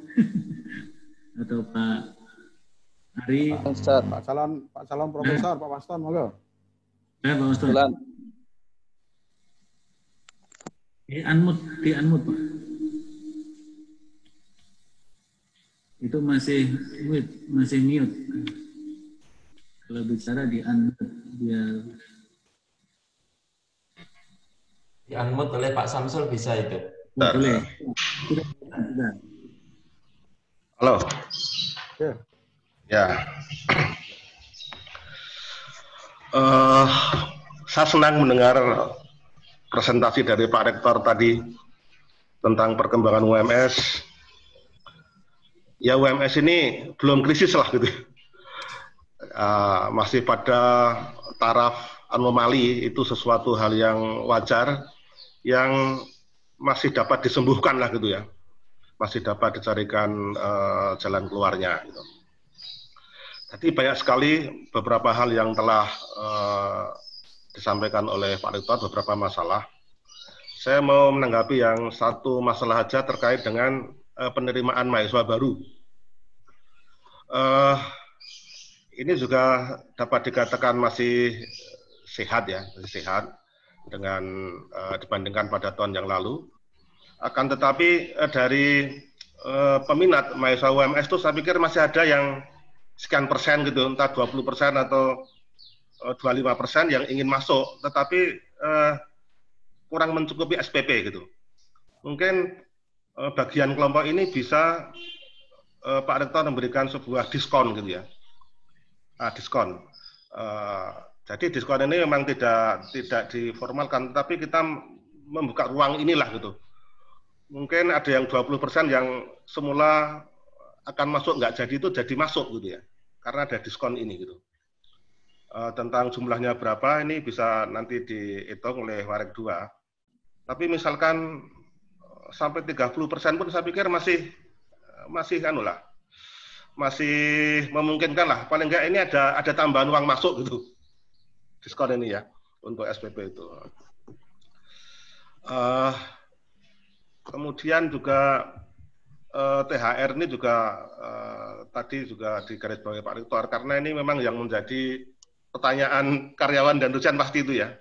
Atau Pak Ari. Pak calon Pak calon profesor Pak Waston, monggo. Ya, Pak Waston. Di unmute, di unmute Pak. Itu masih mute, masih mute. Kalau bicara di unmute, biar di unmute oleh Pak Samsul bisa itu. oh, boleh. Sudah, sudah. Halo. Ya. Ya. Uh, saya senang mendengar presentasi dari Pak Rektor tadi tentang perkembangan U M S. Ya, U M S ini belum krisis lah gitu. Uh, masih pada taraf anomali, itu sesuatu hal yang wajar yang masih dapat disembuhkan lah gitu ya. Masih dapat dicarikan uh, jalan keluarnya gitu. Tadi banyak sekali beberapa hal yang telah uh, disampaikan oleh Pak Rektor, beberapa masalah. Saya mau menanggapi yang satu masalah saja terkait dengan uh, penerimaan mahasiswa baru. Uh, ini juga dapat dikatakan masih sehat ya, masih sehat dengan uh, dibandingkan pada tahun yang lalu. Akan tetapi uh, dari uh, peminat mahasiswa U M S itu saya pikir masih ada yang sekian persen gitu, entah dua puluh persen atau uh, dua puluh lima persen yang ingin masuk, tetapi uh, kurang mencukupi S P P gitu. Mungkin uh, bagian kelompok ini bisa uh, Pak Rektor memberikan sebuah diskon gitu ya. Ah, diskon. Uh, jadi diskon ini memang tidak tidak diformalkan, tapi kita membuka ruang inilah gitu. Mungkin ada yang dua puluh persen yang semula akan masuk nggak jadi itu jadi masuk gitu ya, karena ada diskon ini gitu. Uh, tentang jumlahnya berapa ini bisa nanti dihitung oleh Warek dua. Tapi misalkan sampai tiga puluh persen pun saya pikir masih masih anu lah, masih memungkinkan lah. Paling nggak ini ada ada tambahan uang masuk gitu, diskon ini ya untuk S P P itu. Uh, kemudian juga Uh, T H R ini juga uh, tadi juga digarisbawahi Pak Rektor, karena ini memang yang menjadi pertanyaan karyawan dan dosen pasti itu ya.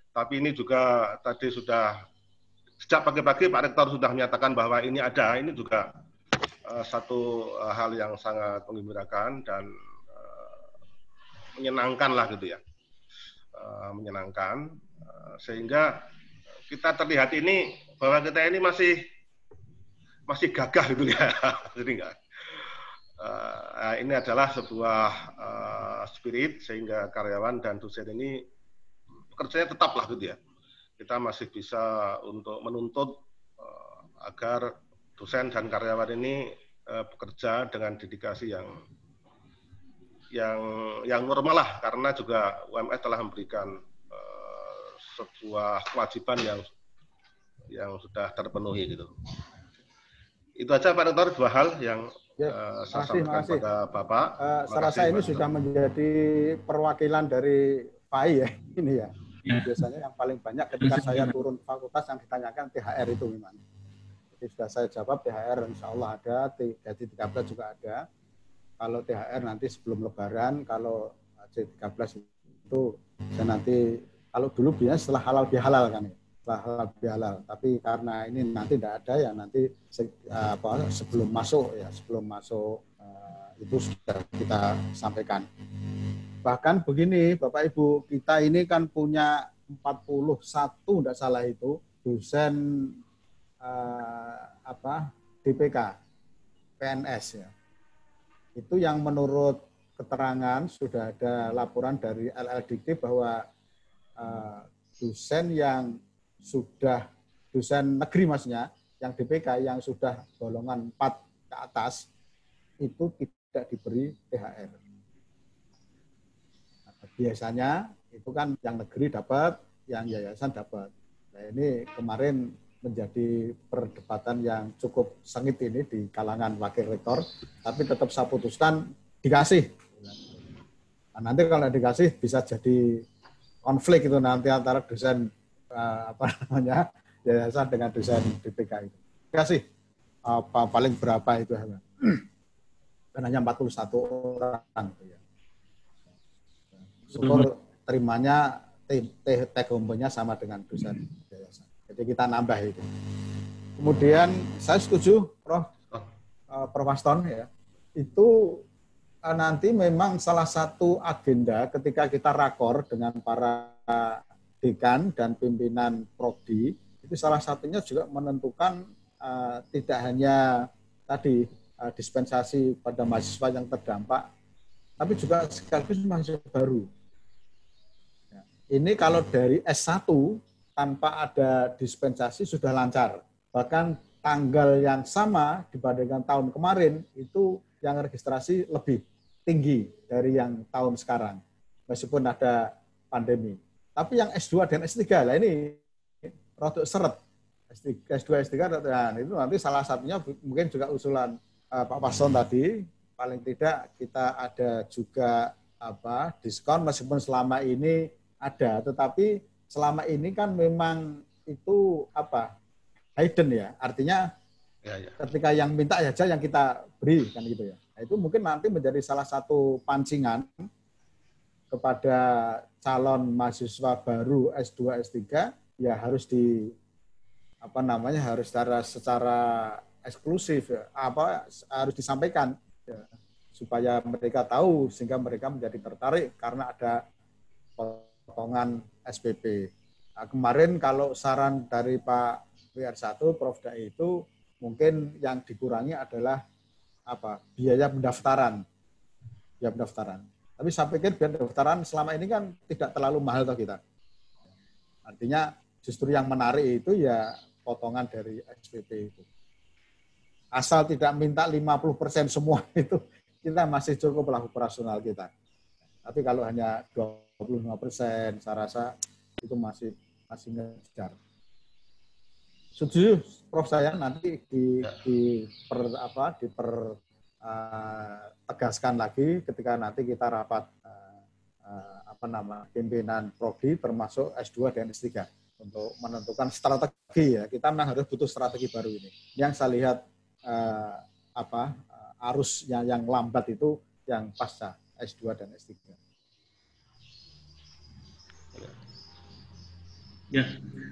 tapi ini juga tadi sudah sejak pagi-pagi Pak Rektor sudah menyatakan bahwa ini ada, ini juga uh, satu uh, hal yang sangat menggembirakan dan uh, menyenangkan lah gitu ya, uh, menyenangkan uh, sehingga kita terlihat ini bahwa kita ini masih masih gagah gitu ya, jadi enggak. Uh, ini adalah sebuah uh, spirit sehingga karyawan dan dosen ini kerjanya tetaplah gitu ya. Kita masih bisa untuk menuntut uh, agar dosen dan karyawan ini uh, bekerja dengan dedikasi yang yang yang normal lah, karena juga U M S telah memberikan uh, sebuah kewajiban yang yang sudah terpenuhi gitu. Itu aja Pak Rektor, dua hal yang ya, uh, saya makasih, sampaikan makasih. pada Bapak. Uh, saya rasa ini sudah menjadi perwakilan dari P A I ya ini ya. Ya. Biasanya yang paling banyak ketika saya turun fakultas yang ditanyakan T H R itu memang. Jadi sudah saya jawab T H R insya Allah ada, gaji tiga belas juga ada. Kalau T H R nanti sebelum Lebaran, kalau C tiga belas itu saya nanti, kalau dulu biasanya setelah halal bihalal kan ya. Setelah halal bihalal. Tapi karena ini nanti tidak ada ya, nanti apa, sebelum masuk ya, sebelum masuk itu sudah kita sampaikan. Bahkan begini, Bapak Ibu, kita ini kan punya empat puluh satu, tidak salah itu, dosen eh, apa D P K, P N S ya. Itu yang menurut keterangan sudah ada laporan dari L L D K bahwa eh, dosen yang sudah, dosen negeri maksudnya, yang D P K yang sudah golongan empat ke atas, itu tidak diberi T H R. Biasanya itu kan yang negeri dapat, yang yayasan dapat. Nah ini kemarin menjadi perdebatan yang cukup sengit ini di kalangan wakil rektor, tapi tetap saya putuskan dikasih. Nah, nanti kalau dikasih bisa jadi konflik itu nanti antara dosen eh, apa namanya yayasan dengan dosen D P K itu. Dikasih apa paling berapa itu dan hanya empat puluh satu orang. Ya. Syukur terimanya take home-nya sama dengan dosen yayasan. Jadi kita nambah itu. Kemudian saya setuju, Prof Uh, Prof Aston ya. Itu uh, nanti memang salah satu agenda ketika kita rakor dengan para dekan dan pimpinan prodi, itu salah satunya juga menentukan uh, tidak hanya tadi uh, dispensasi pada mahasiswa yang terdampak, tapi juga sekaligus mahasiswa baru. Ini kalau dari S satu tanpa ada dispensasi sudah lancar. Bahkan tanggal yang sama dibandingkan tahun kemarin itu yang registrasi lebih tinggi dari yang tahun sekarang. Meskipun ada pandemi. Tapi yang S dua dan S tiga lah ini rodok seret. S dua, S tiga nah, itu nanti salah satunya mungkin juga usulan uh, Pak Paston tadi, paling tidak kita ada juga apa diskon meskipun selama ini ada, tetapi selama ini kan memang itu apa hidden ya, artinya ya, ya. Ketika yang minta saja yang kita beri kan gitu ya. Nah, itu mungkin nanti menjadi salah satu pancingan kepada calon mahasiswa baru S dua, S tiga ya harus di apa namanya harus secara secara eksklusif ya, apa harus disampaikan ya, supaya mereka tahu sehingga mereka menjadi tertarik karena ada potongan S P P. Nah, kemarin kalau saran dari Pak W R satu, Prof Dai itu mungkin yang dikurangi adalah apa biaya pendaftaran, biaya pendaftaran. Tapi saya pikir biaya pendaftaran selama ini kan tidak terlalu mahal toh kita. Artinya justru yang menarik itu ya potongan dari S P P itu. Asal tidak minta lima puluh persen semua itu kita masih cukup lah operasional kita. Tapi kalau hanya dua puluh lima persen, saya rasa itu masih masih ngejar. Setuju, Prof saya nanti di, di per apa diper uh, tegaskan lagi ketika nanti kita rapat uh, uh, apa nama pimpinan prodi termasuk S dua dan S tiga untuk menentukan strategi ya. Kita memang harus butuh strategi baru ini. Yang saya lihat uh, apa uh, arus yang yang lambat itu yang pasca S dua dan S tiga. Ya,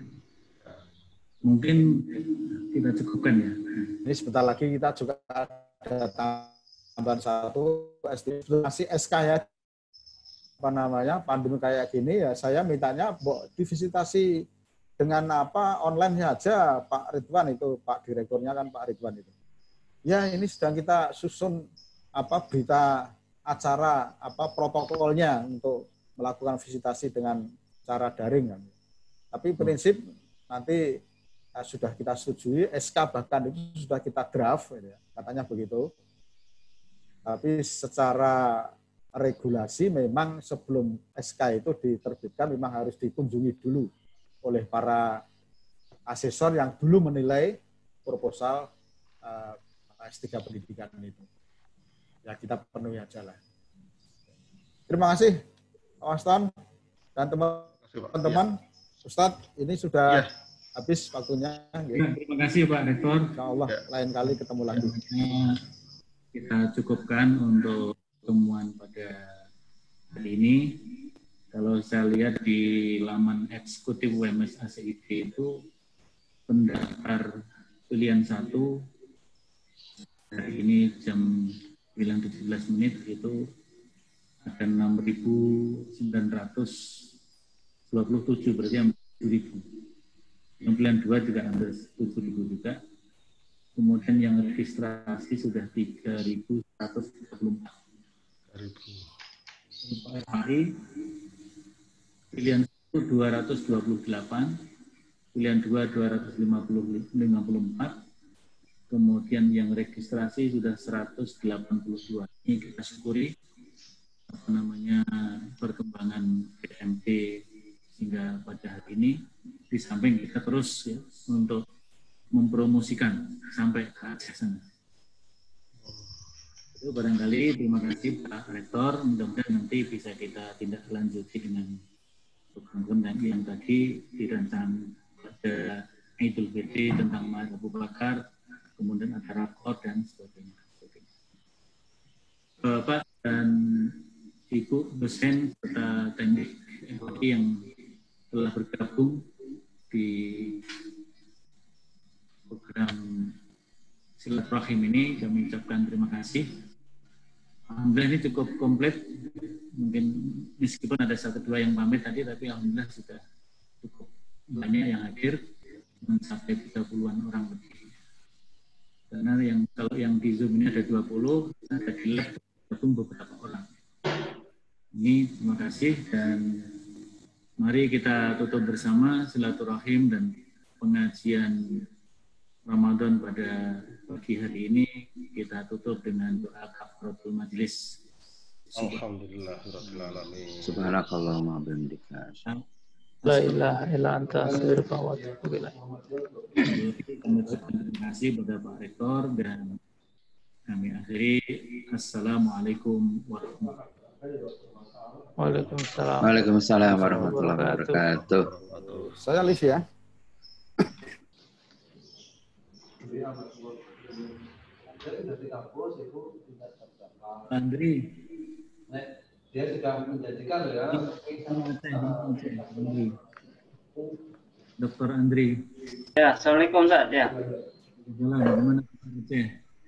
mungkin kita cukupkan ya. Ini sebentar lagi kita juga ada tambahan satu estimasi S K ya, apa namanya, pandemi kayak gini ya, saya mintanya mau divisitasi dengan apa online saja Pak Ridwan itu, Pak Direkturnya kan Pak Ridwan itu. Ya ini sedang kita susun apa berita acara apa protokolnya untuk melakukan visitasi dengan cara daring kan. Tapi prinsip nanti uh, sudah kita setujui, S K bahkan itu sudah kita draft, ya, katanya begitu. Tapi secara regulasi memang sebelum S K itu diterbitkan memang harus dikunjungi dulu oleh para asesor yang dulu menilai proposal uh, S tiga pendidikan itu. Ya kita penuhi aja lah. Terima kasih Pak Waston dan teman-teman. Ustadz, ini sudah ya. Habis waktunya. Ya, terima kasih Pak Rektor. Insya Allah ya. Lain kali ketemu lagi. Kita cukupkan untuk pertemuan pada hari ini. Kalau saya lihat di laman eksekutif U M S A C I D itu pendaftar pilihan satu hari ini jam sembilan tujuh belas menit itu ada enam ribu sembilan ratus dua puluh tujuh, berarti yang tujuh ribu. Yang pilihan dua juga hampir tujuh ribu juga. Kemudian yang registrasi sudah tiga ribu seratus tiga puluh empat. Hari pilihan satu dua ratus dua puluh delapan, pilihan dua dua ratus lima puluh empat, kemudian yang registrasi sudah seratus delapan puluh dua. Ini kita syukuri apa namanya perkembangan P M T sehingga pada hari ini di samping kita terus ya untuk mempromosikan sampai ke akhir sana. Itu barangkali terima kasih Pak Rektor, mudah-mudahan nanti bisa kita tindak lanjuti dengan program yang tadi dirancang pada Idul Fitri tentang Mas Abu Bakar, kemudian ada rapor dan sebagainya. Bapak dan Ibu dosen serta teknik yang telah bergabung di program silaturahim ini, kami ucapkan terima kasih. Alhamdulillah ini cukup komplit. Mungkin meskipun ada satu dua yang pamit tadi, tapi alhamdulillah sudah cukup banyak yang hadir, mencapai tiga puluhan orang lebih. Karena yang kalau yang di Zoom ini ada dua puluh, ada di live gabung beberapa orang. Ini terima kasih dan mari kita tutup bersama silaturahim dan pengajian Ramadan pada pagi hari ini. Kita tutup dengan doa kafaratul majelis. Alhamdulillah rabbil alamin. Subhanakallahumma wa bihamdika. La ilaha illa anta astaghfiruka wa atubu ilaik. Terima kasih kepada Pak Rektor dan kami akhiri. Assalamualaikum warahmatullahi wabarakatuh. Waalaikumsalam. Waalaikumsalam warahmatullahi wabarakatuh. Saya Liv ya. Andri. Dia sudah menjadikan ya. Doktor Andri. Ya, assalamualaikum Ustaz. Ya. Gimana Aceh?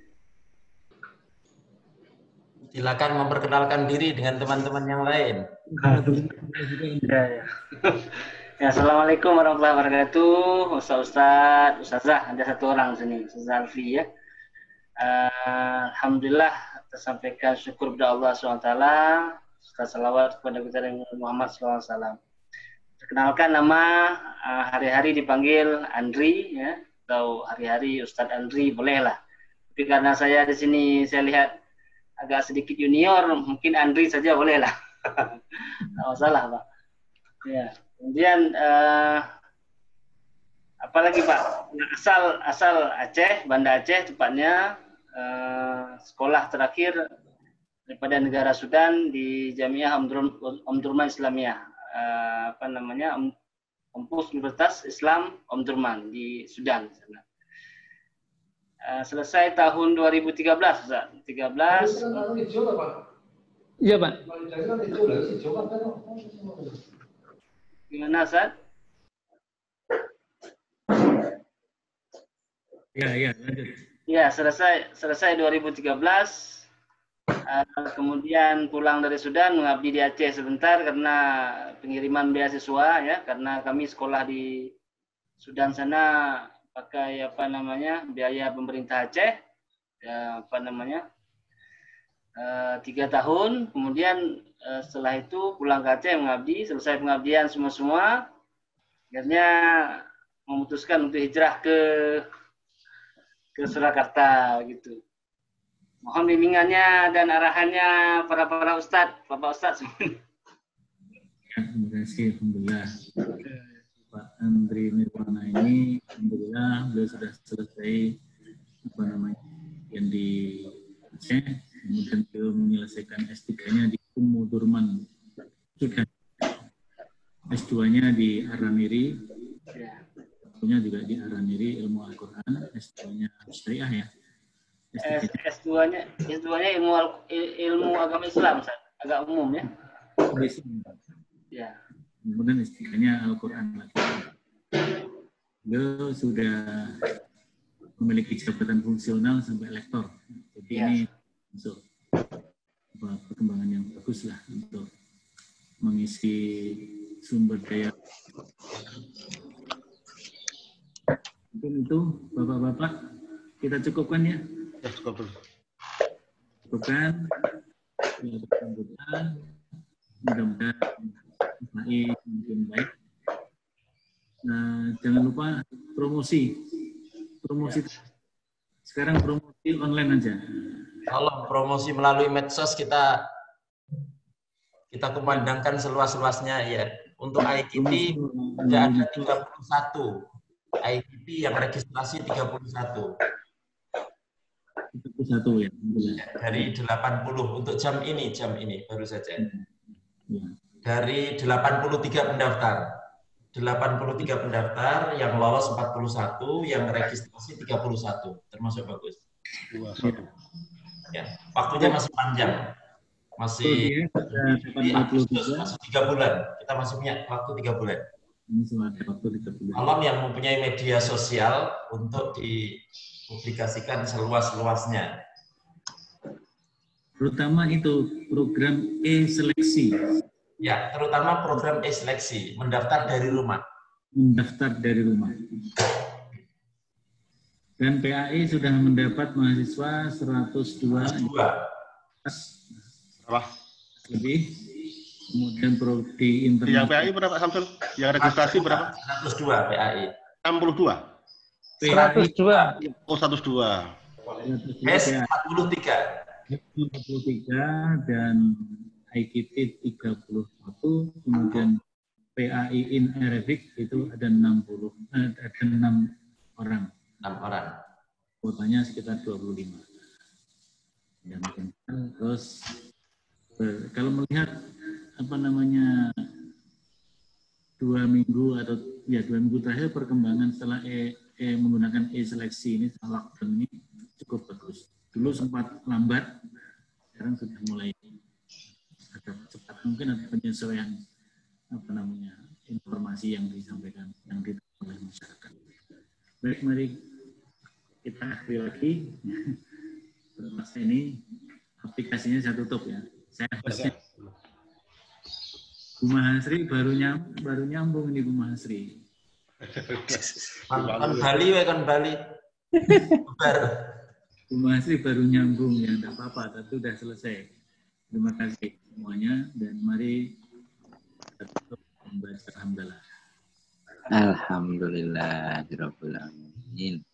Silakan memperkenalkan diri dengan teman-teman yang lain. Ya, ya. Ya, assalamualaikum warahmatullahi wabarakatuh. Ustaz Ustaz, Ustazah, ada satu orang sini, Ustazah Alfi ya. Uh, Alhamdulillah tersampaikan syukur kepada Allah subhanahu wa taala. Serta salawat kepada kita Muhammad shallallahu alaihi wasallam. Perkenalkan nama hari-hari uh, dipanggil Andri ya, atau hari-hari Ustadz Andri bolehlah. Tapi karena saya di sini saya lihat agak sedikit junior, mungkin Andri saja bolehlah. Tidak masalah Pak. Ya. Kemudian uh, apalagi Pak, asal asal Aceh, Banda Aceh tepatnya, uh, sekolah terakhir daripada negara Sudan di Jamiah Omdurman Islamiyah, uh, apa namanya, kampus Universitas Islam Omdurman di Sudan. Uh, selesai tahun dua ribu tiga belas, Ustaz. tiga belas. Iya, Pak. Gimana, Ustaz? Ya, ya, lanjut. Ya, selesai selesai dua ribu tiga belas. Uh, kemudian pulang dari Sudan mengabdi di Aceh sebentar karena pengiriman beasiswa ya, karena kami sekolah di Sudan sana pakai apa namanya biaya pemerintah Aceh ya, apa namanya uh, tiga tahun. Kemudian uh, setelah itu pulang ke Aceh mengabdi, selesai pengabdian semua semua, akhirnya memutuskan untuk hijrah ke ke Surakarta gitu. Mohon bimbingannya dan arahannya para para ustadz, bapak ustadz. Ya, terima kasih, alhamdulillah. Pak Andri Nirwana ini, alhamdulillah beliau sudah selesai apa namanya yang di Aceh, kemudian beliau menyelesaikan S tiga-nya di Ummu Durman Sudan, S dua-nya di Araniri, S1-nya juga di Araniri ilmu Al-Quran, S dua-nya Syariah ya. S dua-nya S dua-nya ilmu ilmu agama Islam, agak umum ya. Ya. Kemudian S tiga-nya Al-Quran lagi. Beliau sudah memiliki jabatan fungsional sampai lektor. Jadi ya, ini untuk perkembangan yang bagus lah untuk mengisi sumber daya. Mungkin itu Bapak-bapak kita cukupkan ya. Ya, cukup dulu. Cukupkan. Ya, mudah-mudahan baik, mungkin baik. Nah, jangan lupa promosi. Promosi. Sekarang promosi online aja. Kalau promosi melalui medsos kita kita kumandangkan seluas-luasnya ya. Untuk I K T sudah ada tiga puluh satu. I K T yang registrasi tiga puluh satu. tiga puluh satu ya. Dari delapan puluh untuk jam ini, jam ini baru saja. Ya. Dari delapan puluh tiga pendaftar. delapan puluh tiga pendaftar, yang lolos empat puluh satu, yang registrasi tiga puluh satu. Termasuk bagus. Ya, waktunya masih panjang. Masih masih tiga bulan. Kita masih punya waktu tiga bulan. Tolong yang mempunyai media sosial untuk dipublikasikan seluas-luasnya. Terutama itu program e-seleksi. Ya, terutama program e-seleksi, mendaftar dari rumah. Mendaftar dari rumah. Dan P A I sudah mendapat mahasiswa seratus dua. Berapa? Lebih. Kemudian prodi internet. Yang P A I berapa, Samsul? Yang registrasi berapa? seratus dua P A I. enam puluh dua? seratus dua. Oh, seratus dua. S empat puluh tiga. empat puluh tiga dan I K T tiga puluh satu, kemudian P A I in Arabic itu ada enam puluh, ada enam orang. enam orang. Kuotanya sekitar dua puluh lima. Dan terus kalau melihat apa namanya dua minggu atau ya dua minggu terakhir perkembangan setelah e, e menggunakan e-seleksi ini setelah lockdown ini cukup bagus. Dulu sempat lambat, sekarang sudah mulai ada cepat, mungkin ada penyesuaian apa namanya informasi yang disampaikan yang diterima oleh masyarakat. Baik, mari kita akhiri lagi. Terus ini aplikasinya saya tutup ya. Saya hostnya. Bu Mahasri baru nyam, baru nyambung ini Bu Mahasri. Kan Bali, we kan Bali. Baru. Bu Mahasri baru nyambung ya, enggak apa-apa, tapi sudah selesai. Terima kasih semuanya dan mari kita tutup membaca alhamdulillah. Alhamdulillahirabbil alamin.